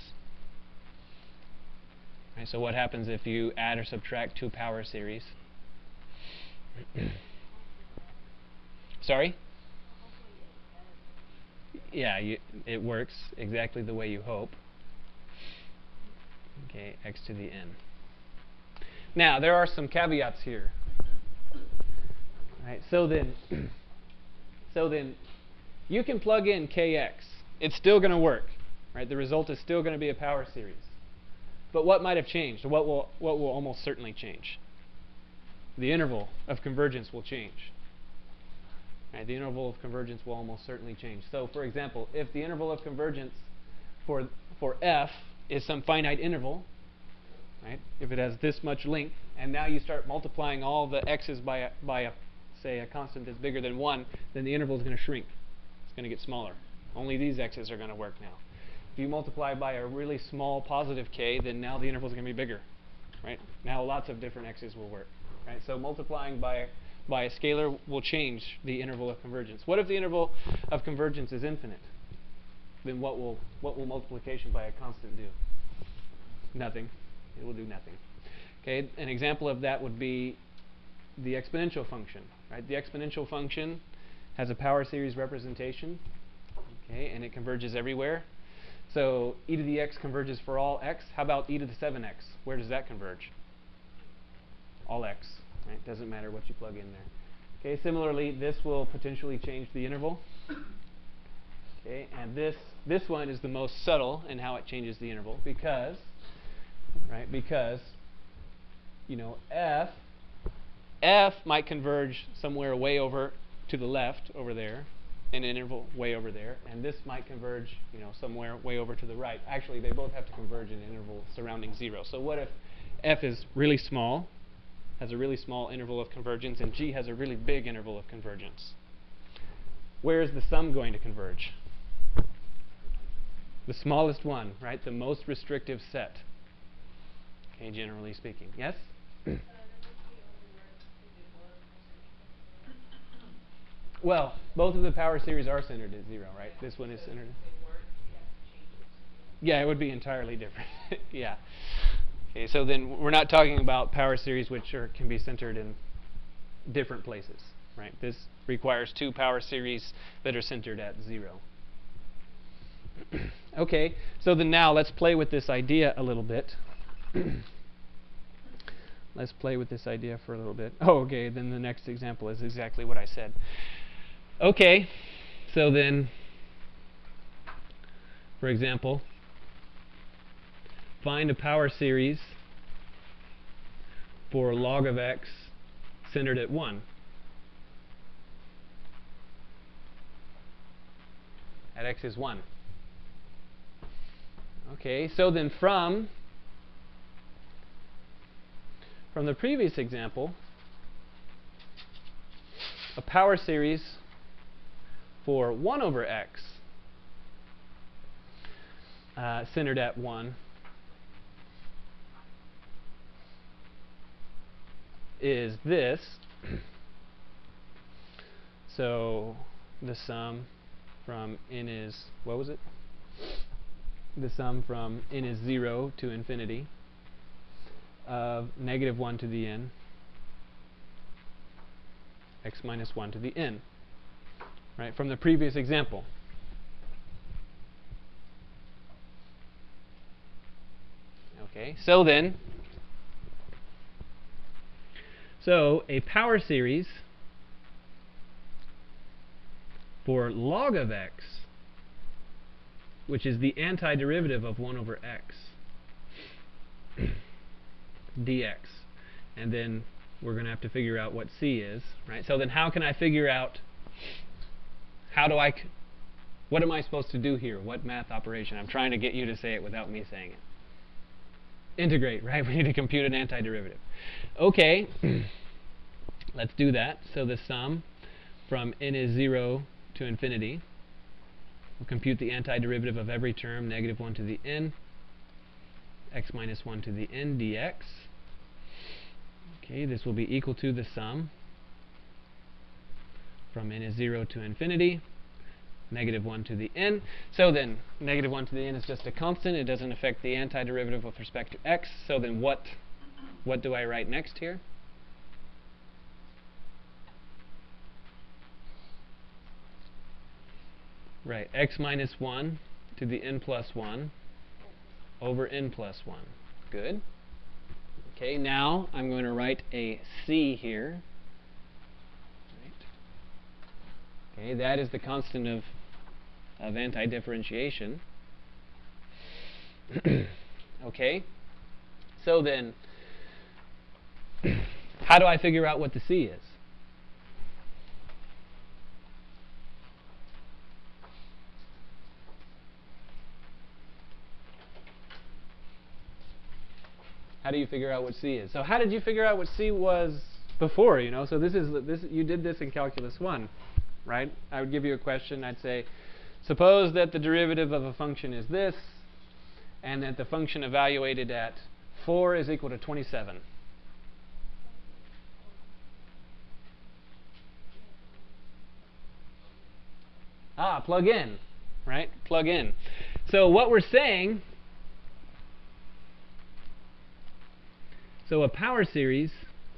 Right, so what happens if you add or subtract two power series? Sorry? Yeah, you, it works exactly the way you hope. Okay, x to the n. Now, there are some caveats here. Right, so then, so then, you can plug in kx. It's still going to work. Right, the result is still going to be a power series. But what might have changed? What will what will almost certainly change? The interval of convergence will change. Right, the interval of convergence will almost certainly change. So, for example, if the interval of convergence for for f is some finite interval, right? If it has this much length, and now you start multiplying all the x's by a, by a say a constant that's bigger than one, then the interval is going to shrink. It's going to get smaller. Only these x's are going to work now. If you multiply by a really small positive k, then now the interval is going to be bigger. Right? Now lots of different x's will work. Right? So multiplying by by a scalar will change the interval of convergence. What if the interval of convergence is infinite? Then what will what will multiplication by a constant do? Nothing. It will do nothing. Okay, an example of that would be the exponential function. Right? The exponential function has a power series representation. Okay, and it converges everywhere. So e to the x converges for all x. How about e to the seven x? Where does that converge? All x. Right? Doesn't matter what you plug in there. Okay. Similarly, this will potentially change the interval. Okay. And this this one is the most subtle in how it changes the interval because, right? Because, you know, f f might converge somewhere way over to the left over there, an interval way over there, and this might converge, you know, somewhere way over to the right. Actually, they both have to converge in an interval surrounding zero. So what if f is really small, has a really small interval of convergence, and g has a really big interval of convergence? Where is the sum going to converge? The smallest one, right? The most restrictive set. Okay, generally speaking. Yes? Well, both of the power series are centered at zero, right? This one is centered. Yeah, it would be entirely different. Yeah. Okay, so then we're not talking about power series which are, can be centered in different places, right? This requires two power series that are centered at zero. Okay, so then now let's play with this idea a little bit. Let's play with this idea for a little bit. Oh, okay, then the next example is exactly what I said. Okay, so then, for example, find a power series for log of x centered at one. At x is one. Okay, so then from from the previous example, a power series for one over x uh, centered at one is this. So the sum from n is, what was it? The sum from n is zero to infinity of negative one to the n, x minus one to the n, right, from the previous example. Okay, so then, so a power series for log of x, which is the antiderivative of one over x, dx. And then we're going to have to figure out what c is, right? So then how can I figure out, how do I, c what am I supposed to do here? What math operation? I'm trying to get you to say it without me saying it. Integrate, right? We need to compute an antiderivative. Okay, let's do that. So the sum from n is zero to infinity, we'll compute the antiderivative of every term, negative one to the n, x minus one to the n dx. Okay, this will be equal to the sum from n is zero to infinity, negative one to the n. So then, negative one to the n is just a constant. It doesn't affect the antiderivative with respect to x. So then what, what do I write next here? Right, x minus one to the n plus one over n plus one. Good. Okay, now I'm going to write a c here. Right. Okay, that is the constant of, of antidifferentiation. Okay, so then, how do I figure out what the c is? How do you figure out what c is? So how did you figure out what c was before, you know? So this is this you did this in calculus one, right? I would give you a question. I'd say, suppose that the derivative of a function is this, and that the function evaluated at four is equal to twenty-seven. Ah, plug in, right? Plug in. So what we're saying, so a power series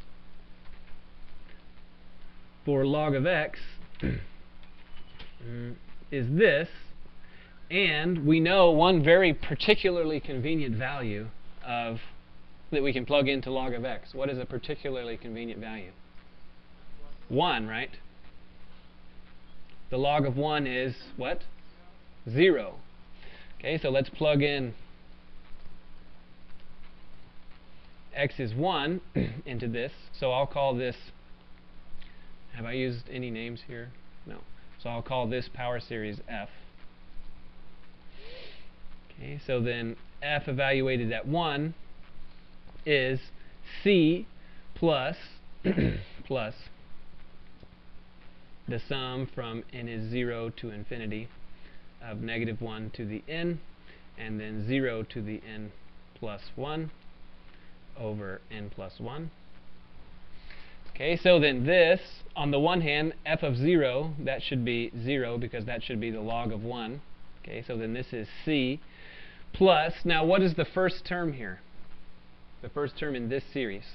for log of x is this, and we know one very particularly convenient value of that we can plug into log of x. What is a particularly convenient value? one, right? The log of one is what? zero. Okay, so let's plug in x is one into this. So I'll call this, have I used any names here? No. So I'll call this power series f. Okay, so then f evaluated at one is c plus plus the sum from n is zero to infinity of negative one to the n, and then zero to the n plus one over n plus one. Okay, so then this, on the one hand, f of zero, that should be zero because that should be the log of one. Okay, so then this is c plus, now what is the first term here? The first term in this series.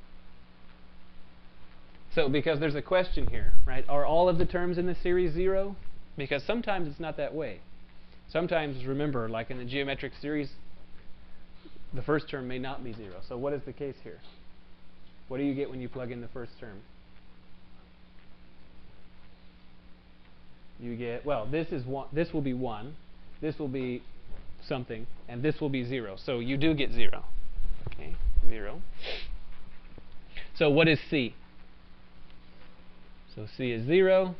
So, because there's a question here, right? Are all of the terms in the series zero? Because sometimes it's not that way. Sometimes, remember, like in the geometric series, the first term may not be zero. So what is the case here? What do you get when you plug in the first term? You get, well, this is one, this will be one, this will be something, and this will be zero. So you do get zero. Okay, zero. So what is C? So C is zero.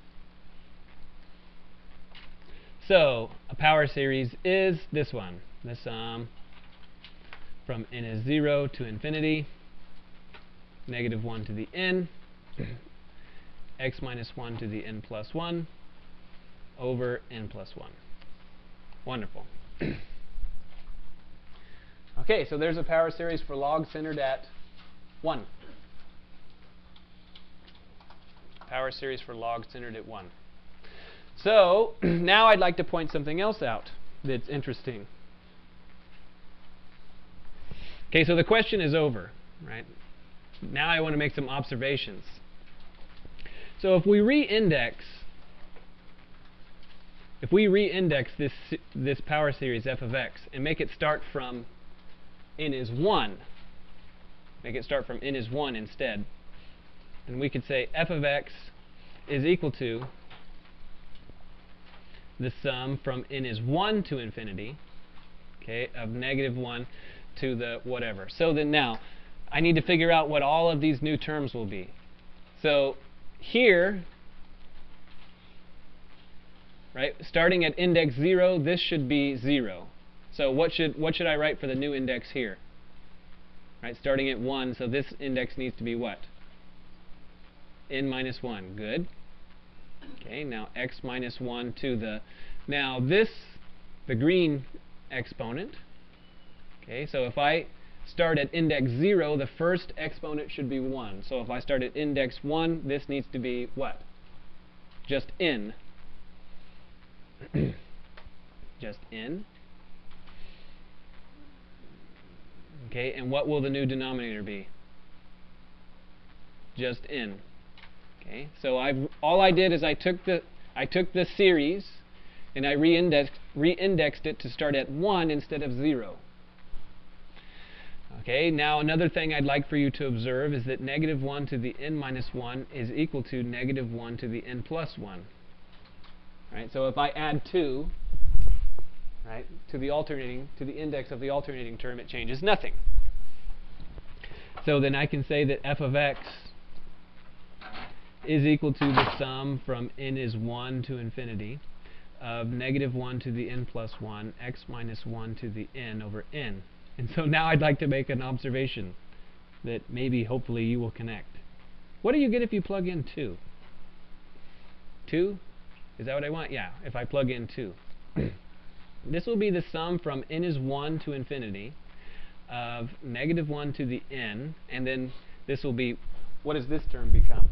So a power series is this one. The sum from n is zero to infinity, negative one to the n, x minus one to the n plus one, over n plus one. Wonderful. Okay, so there's a power series for log centered at one. Power series for log centered at one. So now I'd like to point something else out that's interesting. Okay, so the question is over, right? Now I want to make some observations. So if we re-index, if we re-index this this power series f of x and make it start from n is one, make it start from n is one instead, then we could say f of x is equal to the sum from n is one to infinity, okay, of negative one to the whatever. So then now, I need to figure out what all of these new terms will be. So here, right, starting at index zero, this should be zero. So what should what should I write for the new index here? Right, starting at one, so this index needs to be what? N minus one. Good. Okay, now x minus one to the, now this, the green exponent. Okay, so if I start at index zero, the first exponent should be one. So if I start at index one, this needs to be what? Just n. Just n. Okay, and what will the new denominator be? Just n. Okay, so I've all I did is I took the I took the series and I re-indexed re-indexed it to start at one instead of zero. Okay, now another thing I'd like for you to observe is that negative one to the n minus one is equal to negative one to the n plus one. Right, so if I add two, right, to the alternating to the index of the alternating term, it changes nothing. So then I can say that f of x is equal to the sum from n is one to infinity of negative one to the n plus one, x minus one to the n over n. And so now I'd like to make an observation that maybe, hopefully, you will connect. What do you get if you plug in two? two? Is that what I want? Yeah, if I plug in two. This will be the sum from n is one to infinity of negative one to the n, and then this will be, what does this term become?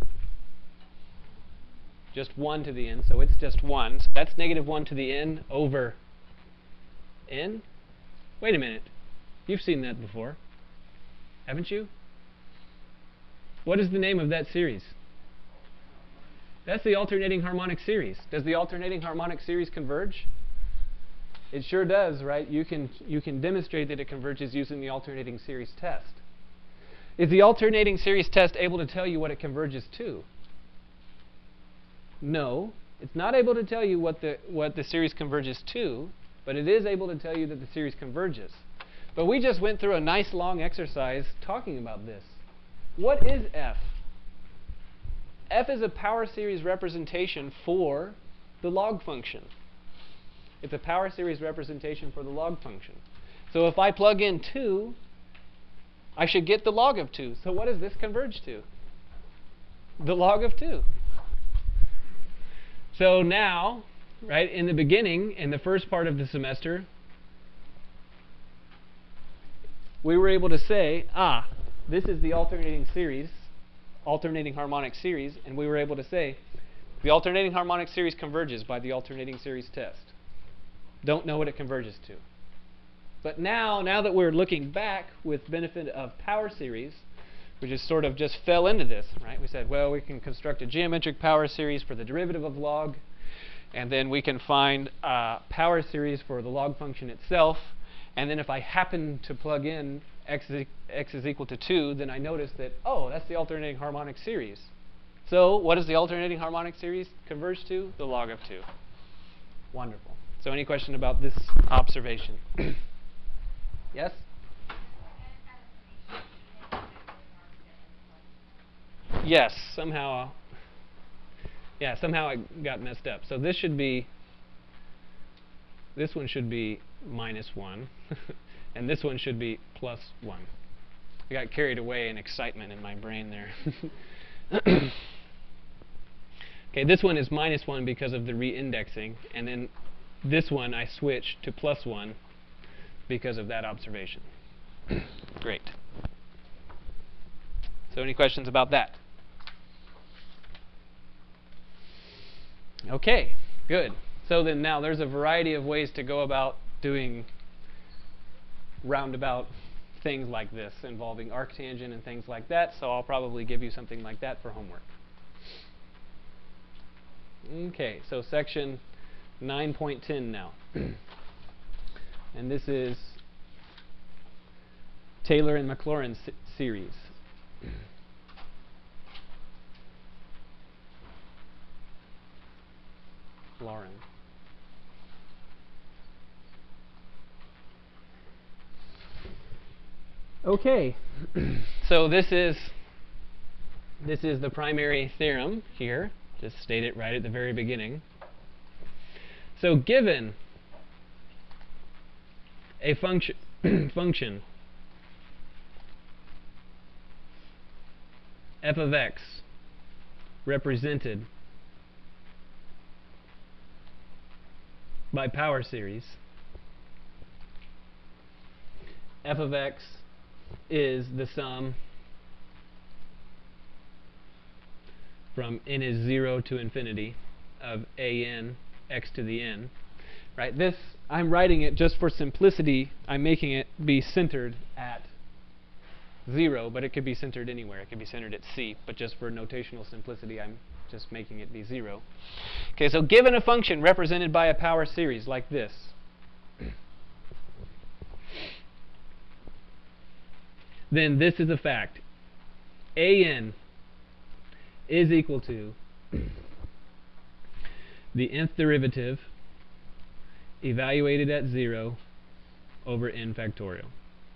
Just one to the n, so it's just one. So that's negative one to the n over n. Wait a minute. You've seen that before, haven't you? What is the name of that series? That's the alternating harmonic series. Does the alternating harmonic series converge? It sure does, right? You can, you can demonstrate that it converges using the alternating series test. Is the alternating series test able to tell you what it converges to? No, it's not able to tell you what the, what the series converges to, but it is able to tell you that the series converges. But we just went through a nice long exercise talking about this. What is f? F is a power series representation for the log function. It's a power series representation for the log function. So if I plug in two, I should get the log of two. So what does this converge to? The log of two. So now, right, in the beginning, in the first part of the semester, we were able to say, ah, this is the alternating series, alternating harmonic series, and we were able to say, the alternating harmonic series converges by the alternating series test. Don't know what it converges to. But now, now that we're looking back with benefit of power series, we just sort of just fell into this, right? We said, well, we can construct a geometric power series for the derivative of log, and then we can find a power series for the log function itself. And then if I happen to plug in x is, x is equal to two, then I notice that, oh, that's the alternating harmonic series. So what does the alternating harmonic series converge to? The log of two. Wonderful. So any question about this observation? Yes? Yes, somehow, yeah, somehow it got messed up. So this should be, this one should be minus one, and this one should be plus one. I got carried away in excitement in my brain there. Okay, this one is minus one because of the re-indexing, and then this one I switched to plus one because of that observation. Great. So any questions about that? Okay, good. So then now there's a variety of ways to go about doing roundabout things like this involving arctangent and things like that, so I'll probably give you something like that for homework. Okay, so section nine point ten now. And this is Taylor and Maclaurin se series. Lauren. Okay, so this is this is the primary theorem here. Just state it right at the very beginning. So given a function function f of x represented by power series, f of x is the sum from n is zero to infinity of a n x to the n. Right? This, I'm writing it just for simplicity. I'm making it be centered at zero, but it could be centered anywhere. It could be centered at c, but just for notational simplicity, I'm just making it be zero. Okay, so given a function represented by a power series like this, then this is a fact. A n is equal to the nth derivative evaluated at zero over n factorial.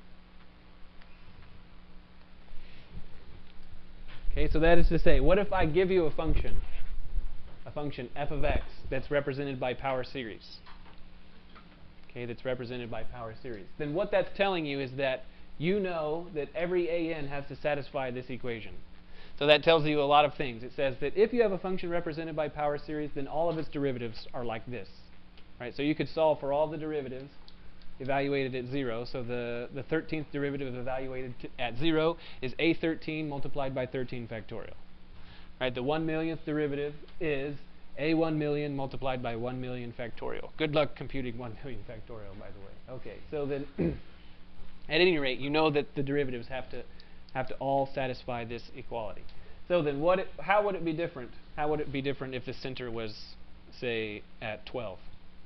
Okay, so that is to say, what if I give you a function, a function f of x that's represented by power series? Okay, that's represented by power series. Then what that's telling you is that you know that every a n has to satisfy this equation. So that tells you a lot of things. It says that if you have a function represented by power series, then all of its derivatives are like this. Right? So you could solve for all the derivatives evaluated at zero. So the, the thirteenth derivative evaluated at zero is a thirteen multiplied by thirteen factorial. Right? The one millionth derivative is a one million multiplied by one million factorial. Good luck computing one million factorial, by the way. Okay, so then at any rate, you know that the derivatives have to have to all satisfy this equality. So then what it, how would it be different? How would it be different if the center was, say, at twelve?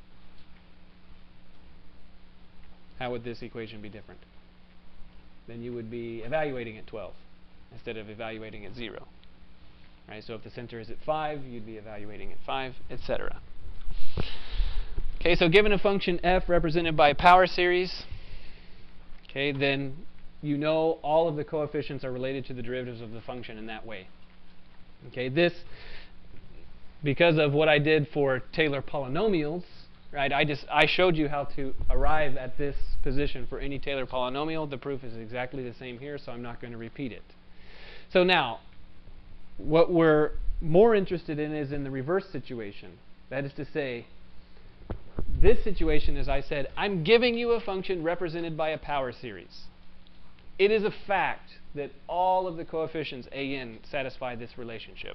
How would this equation be different? Then you would be evaluating at twelve instead of evaluating at zero. Right? So if the center is at five, you'd be evaluating at five, et cetera. Okay, so given a function f represented by a power series, okay, then you know all of the coefficients are related to the derivatives of the function in that way. Okay, this, because of what I did for Taylor polynomials, right, I just I showed you how to arrive at this position for any Taylor polynomial. The proof is exactly the same here, so I'm not going to repeat it. So now, what we're more interested in is in the reverse situation. That is to say, this situation, as I said, I'm giving you a function represented by a power series. It is a fact that all of the coefficients a n satisfy this relationship.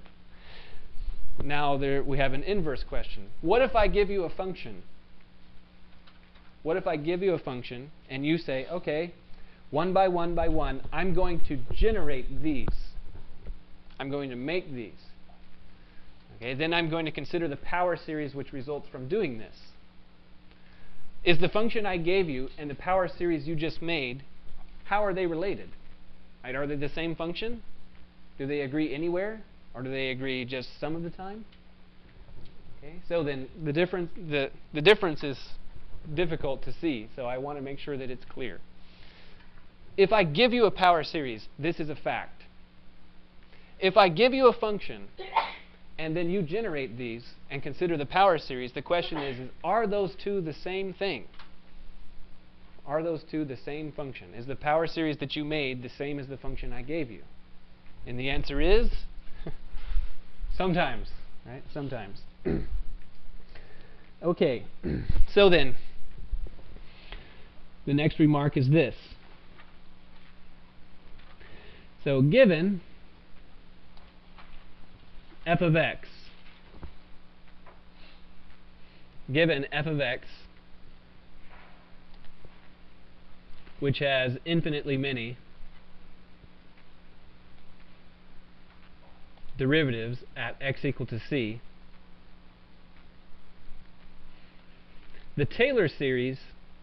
Now there we have an inverse question. What if I give you a function What if I give you a function and you say, okay, one by one by one, I'm going to generate these. I'm going to make these. Okay, then I'm going to consider the power series which results from doing this. Is the function I gave you and the power series you just made, how are they related? Right, are they the same function? Do they agree anywhere? Or do they agree just some of the time? Okay, so then the difference, the, the difference is difficult to see, so I want to make sure that it's clear. If I give you a power series, this is a fact. If I give you a function and then you generate these and consider the power series, the question is, is are those two the same thing? Are those two the same function? Is the power series that you made the same as the function I gave you? And the answer is sometimes, right? Sometimes. Okay, so then the next remark is this. So given f of x, given f of x, which has infinitely many derivatives at x equal to c, the Taylor series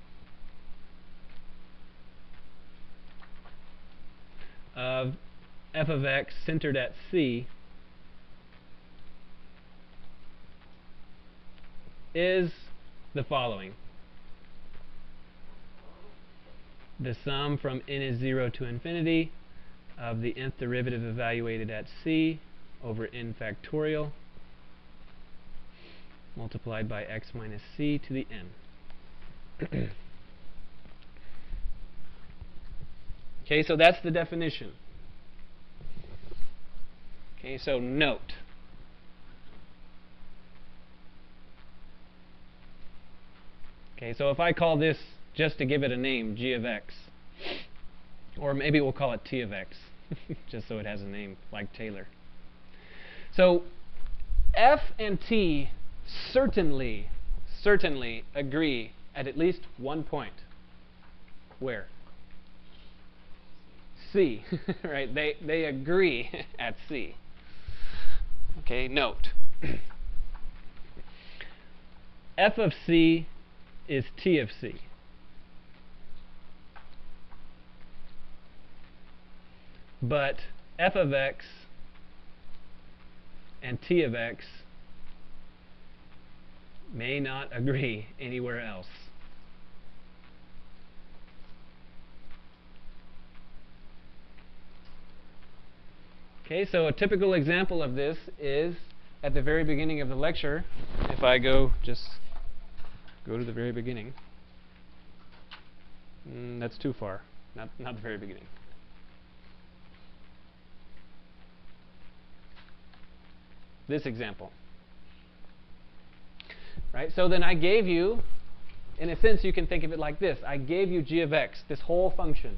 of f of x centered at c is the following. The sum from n is zero to infinity of the nth derivative evaluated at c over n factorial multiplied by x minus c to the n. Okay, so that's the definition. Okay, so note. Okay, so if I call this, just to give it a name, g of x, or maybe we'll call it t of x, just so it has a name like Taylor. So f and t certainly, certainly agree at at least one point. Where? C, right? They, they agree at C. Okay, note. F of C is T of C. But F of X and T of X may not agree anywhere else. Okay, so a typical example of this is at the very beginning of the lecture. If I go, just go to the very beginning. Mm, that's too far. Not, not the very beginning. This example. Right, so then I gave you, in a sense you can think of it like this. I gave you g of x, this whole function.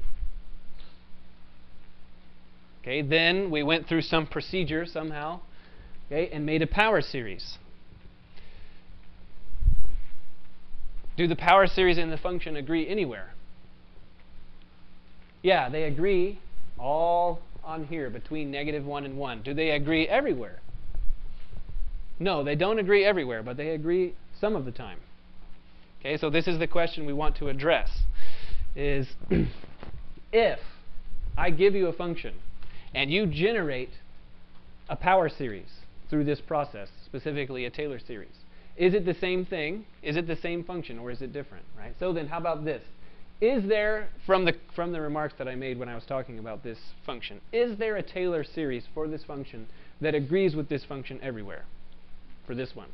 Okay, then we went through some procedure somehow, okay, and made a power series. Do the power series and the function agree anywhere? Yeah, they agree all on here between negative one and one. Do they agree everywhere? No, they don't agree everywhere, but they agree some of the time. Okay, so this is the question we want to address, is if I give you a function and you generate a power series through this process, specifically a Taylor series, is it the same thing? Is it the same function, or is it different? Right? So then how about this? Is there, from the, from the remarks that I made when I was talking about this function, is there a Taylor series for this function that agrees with this function everywhere? For this one?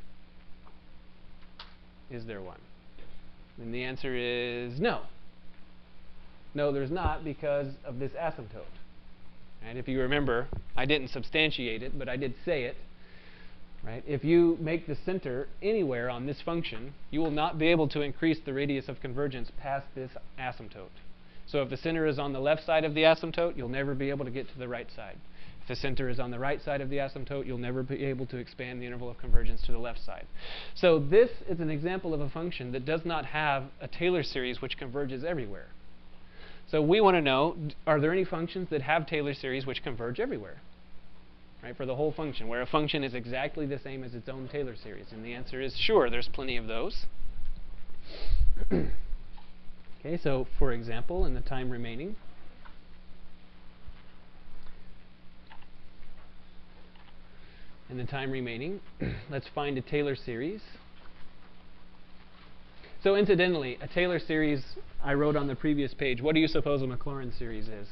Is there one? And the answer is no. No, there's not, because of this asymptote. And if you remember, I didn't substantiate it, but I did say it. Right? If you make the center anywhere on this function, you will not be able to increase the radius of convergence past this asymptote. So if the center is on the left side of the asymptote, you'll never be able to get to the right side. If the center is on the right side of the asymptote, you'll never be able to expand the interval of convergence to the left side. So this is an example of a function that does not have a Taylor series which converges everywhere. So we want to know, are there any functions that have Taylor series which converge everywhere? Right, for the whole function, where a function is exactly the same as its own Taylor series. And the answer is sure, there's plenty of those. Okay, so for example, in the time remaining, in the time remaining, let's find a Taylor series. So incidentally, a Taylor series I wrote on the previous page, what do you suppose a Maclaurin series is?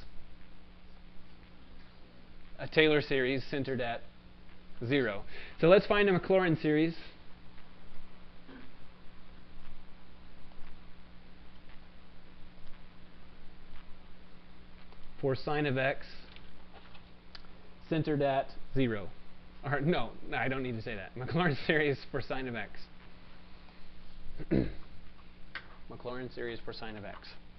A Taylor series centered at zero. So let's find a Maclaurin series. For sine of x centered at zero. Or no, I don't need to say that. Maclaurin series for sine of x. Maclaurin series for sine of x.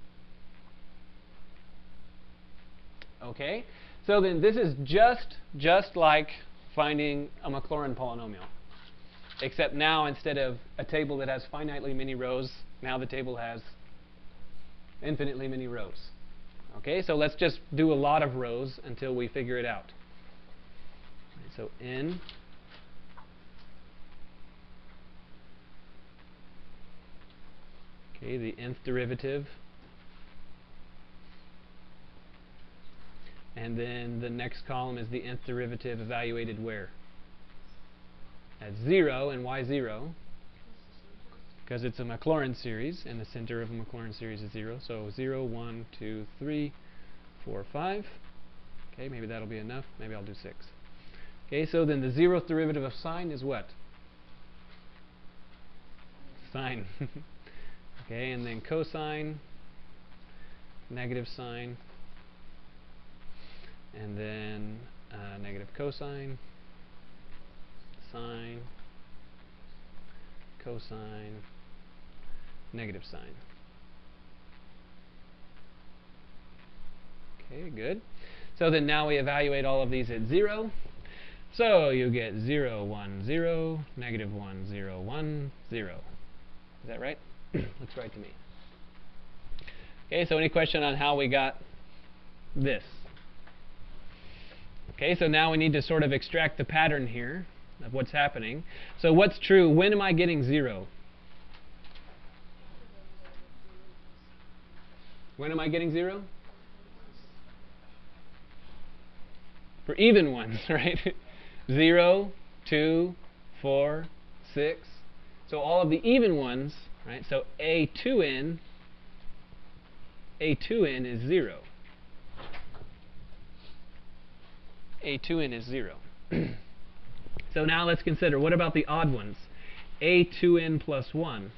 Okay? So then this is just, just like finding a Maclaurin polynomial. Except now instead of a table that has finitely many rows, now the table has infinitely many rows. Okay, so let's just do a lot of rows until we figure it out. So n okay, the nth derivative, and then the next column is the nth derivative evaluated where? At zero. And why zero? Because it's a Maclaurin series, and the center of a Maclaurin series is zero. So zero, one, two, three, four, five. Okay, maybe that'll be enough. Maybe I'll do six. Okay, so then the zeroth derivative of sine is what? Sine. Okay, and then cosine, negative sine, and then uh, negative cosine, sine, cosine, negative sine. Okay, good. So then now we evaluate all of these at zero. So you get zero, one, zero, negative one, zero, one, zero. Is that right? Looks right to me. Okay, so any question on how we got this? Okay, so now we need to sort of extract the pattern here of what's happening. So what's true? When am I getting zero? When am I getting zero? For even ones, right? zero, two, four, six. So all of the even ones, right? So a two n, a two n is zero. a two n is zero. So now let's consider, what about the odd ones? a two n plus one.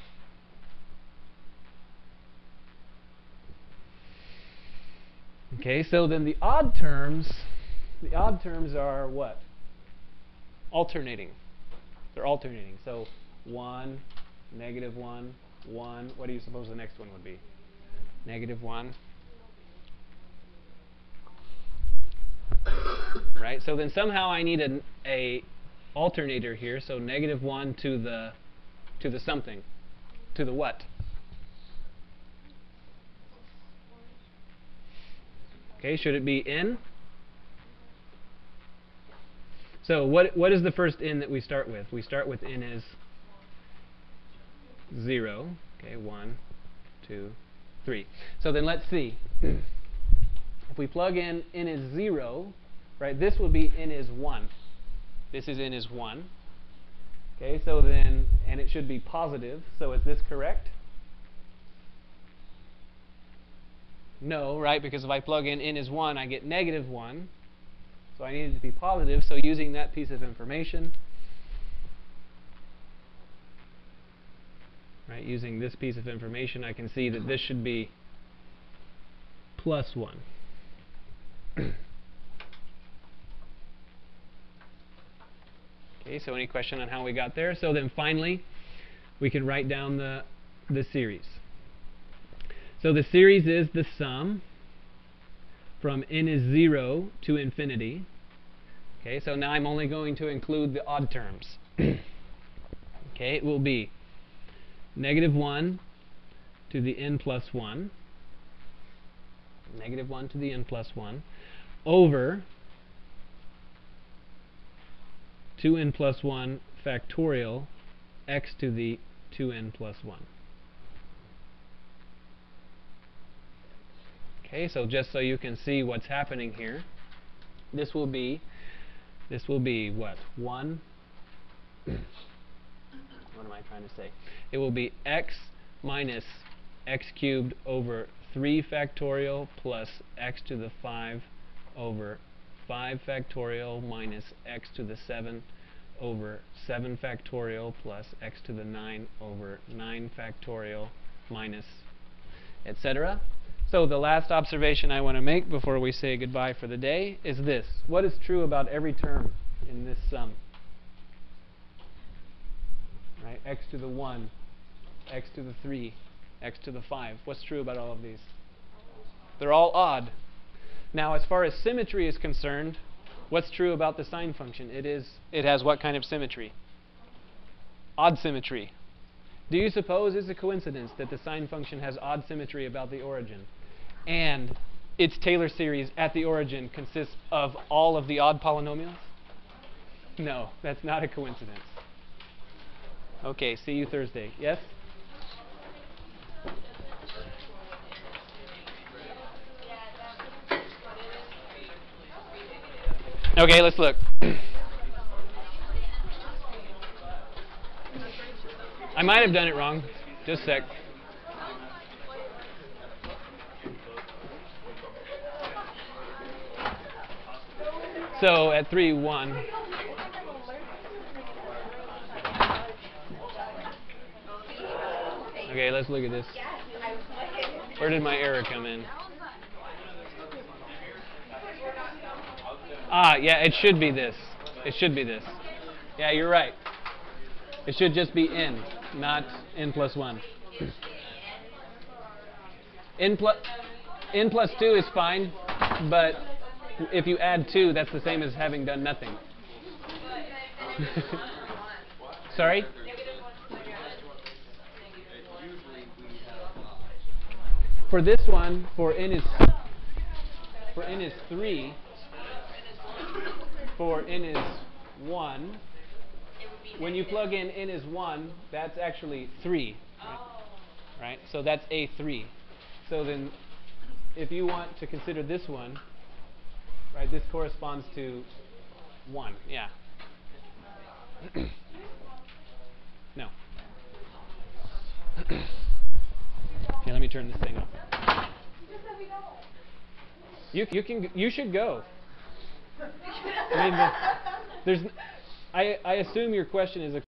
Okay, so then the odd terms, the odd terms are what? Alternating. They're alternating. So one, negative one, one. What do you suppose the next one would be? Negative one. Right? So then somehow I need an a alternator here. So negative one to the to the something. To the what? Okay, should it be n? So what what is the first n that we start with? We start with n as zero. Okay, one, two, three. So then let's see. If we plug in n is zero, right, this would be n is one. This is n is one. Okay, so then, and it should be positive. So is this correct? No, right, because if I plug in n is one, I get negative one. So I need it to be positive. So using that piece of information, right, using this piece of information, I can see that this should be plus one. Okay, so any question on how we got there? So then finally, we can write down the, the series. So the series is the sum from n is zero to infinity Okay, so now I'm only going to include the odd terms. Okay, it will be negative one to the n plus one, negative one to the n plus one, over two n plus one factorial x to the two n plus one. Okay, so just so you can see what's happening here, this will be, this will be what? one, what am I trying to say? It will be x minus x cubed over three factorial plus x to the five over five factorial minus x to the seven over seven factorial plus x to the nine over nine factorial minus et cetera. So the last observation I want to make before we say goodbye for the day is this. What is true about every term in this sum? Right? X to the one, x to the three, x to the five. What's true about all of these? They're all odd. Now, as far as symmetry is concerned, what's true about the sine function? It is, it has what kind of symmetry? Odd symmetry. Do you suppose it's a coincidence that the sine function has odd symmetry about the origin, and its Taylor series at the origin consists of all of the odd polynomials? No, that's not a coincidence. Okay, see you Thursday. Yes? Okay, let's look. I might have done it wrong. Just a sec. So at three, one. Okay, let's look at this. Where did my error come in? Ah, yeah, it should be this. It should be this. Yeah, you're right. It should just be n, not n plus one. N plus, n plus two is fine, but if you add two, that's the same as having done nothing. Sorry? For this one, for n is for n is three, for n is one, when you plug in n is one, that's actually three. Right? Right? So that's A three. So then if you want to consider this one, right, this corresponds to one. Yeah. No. Here, let me turn this thing off. You you can you should go. I mean, the, there's I I assume your question is a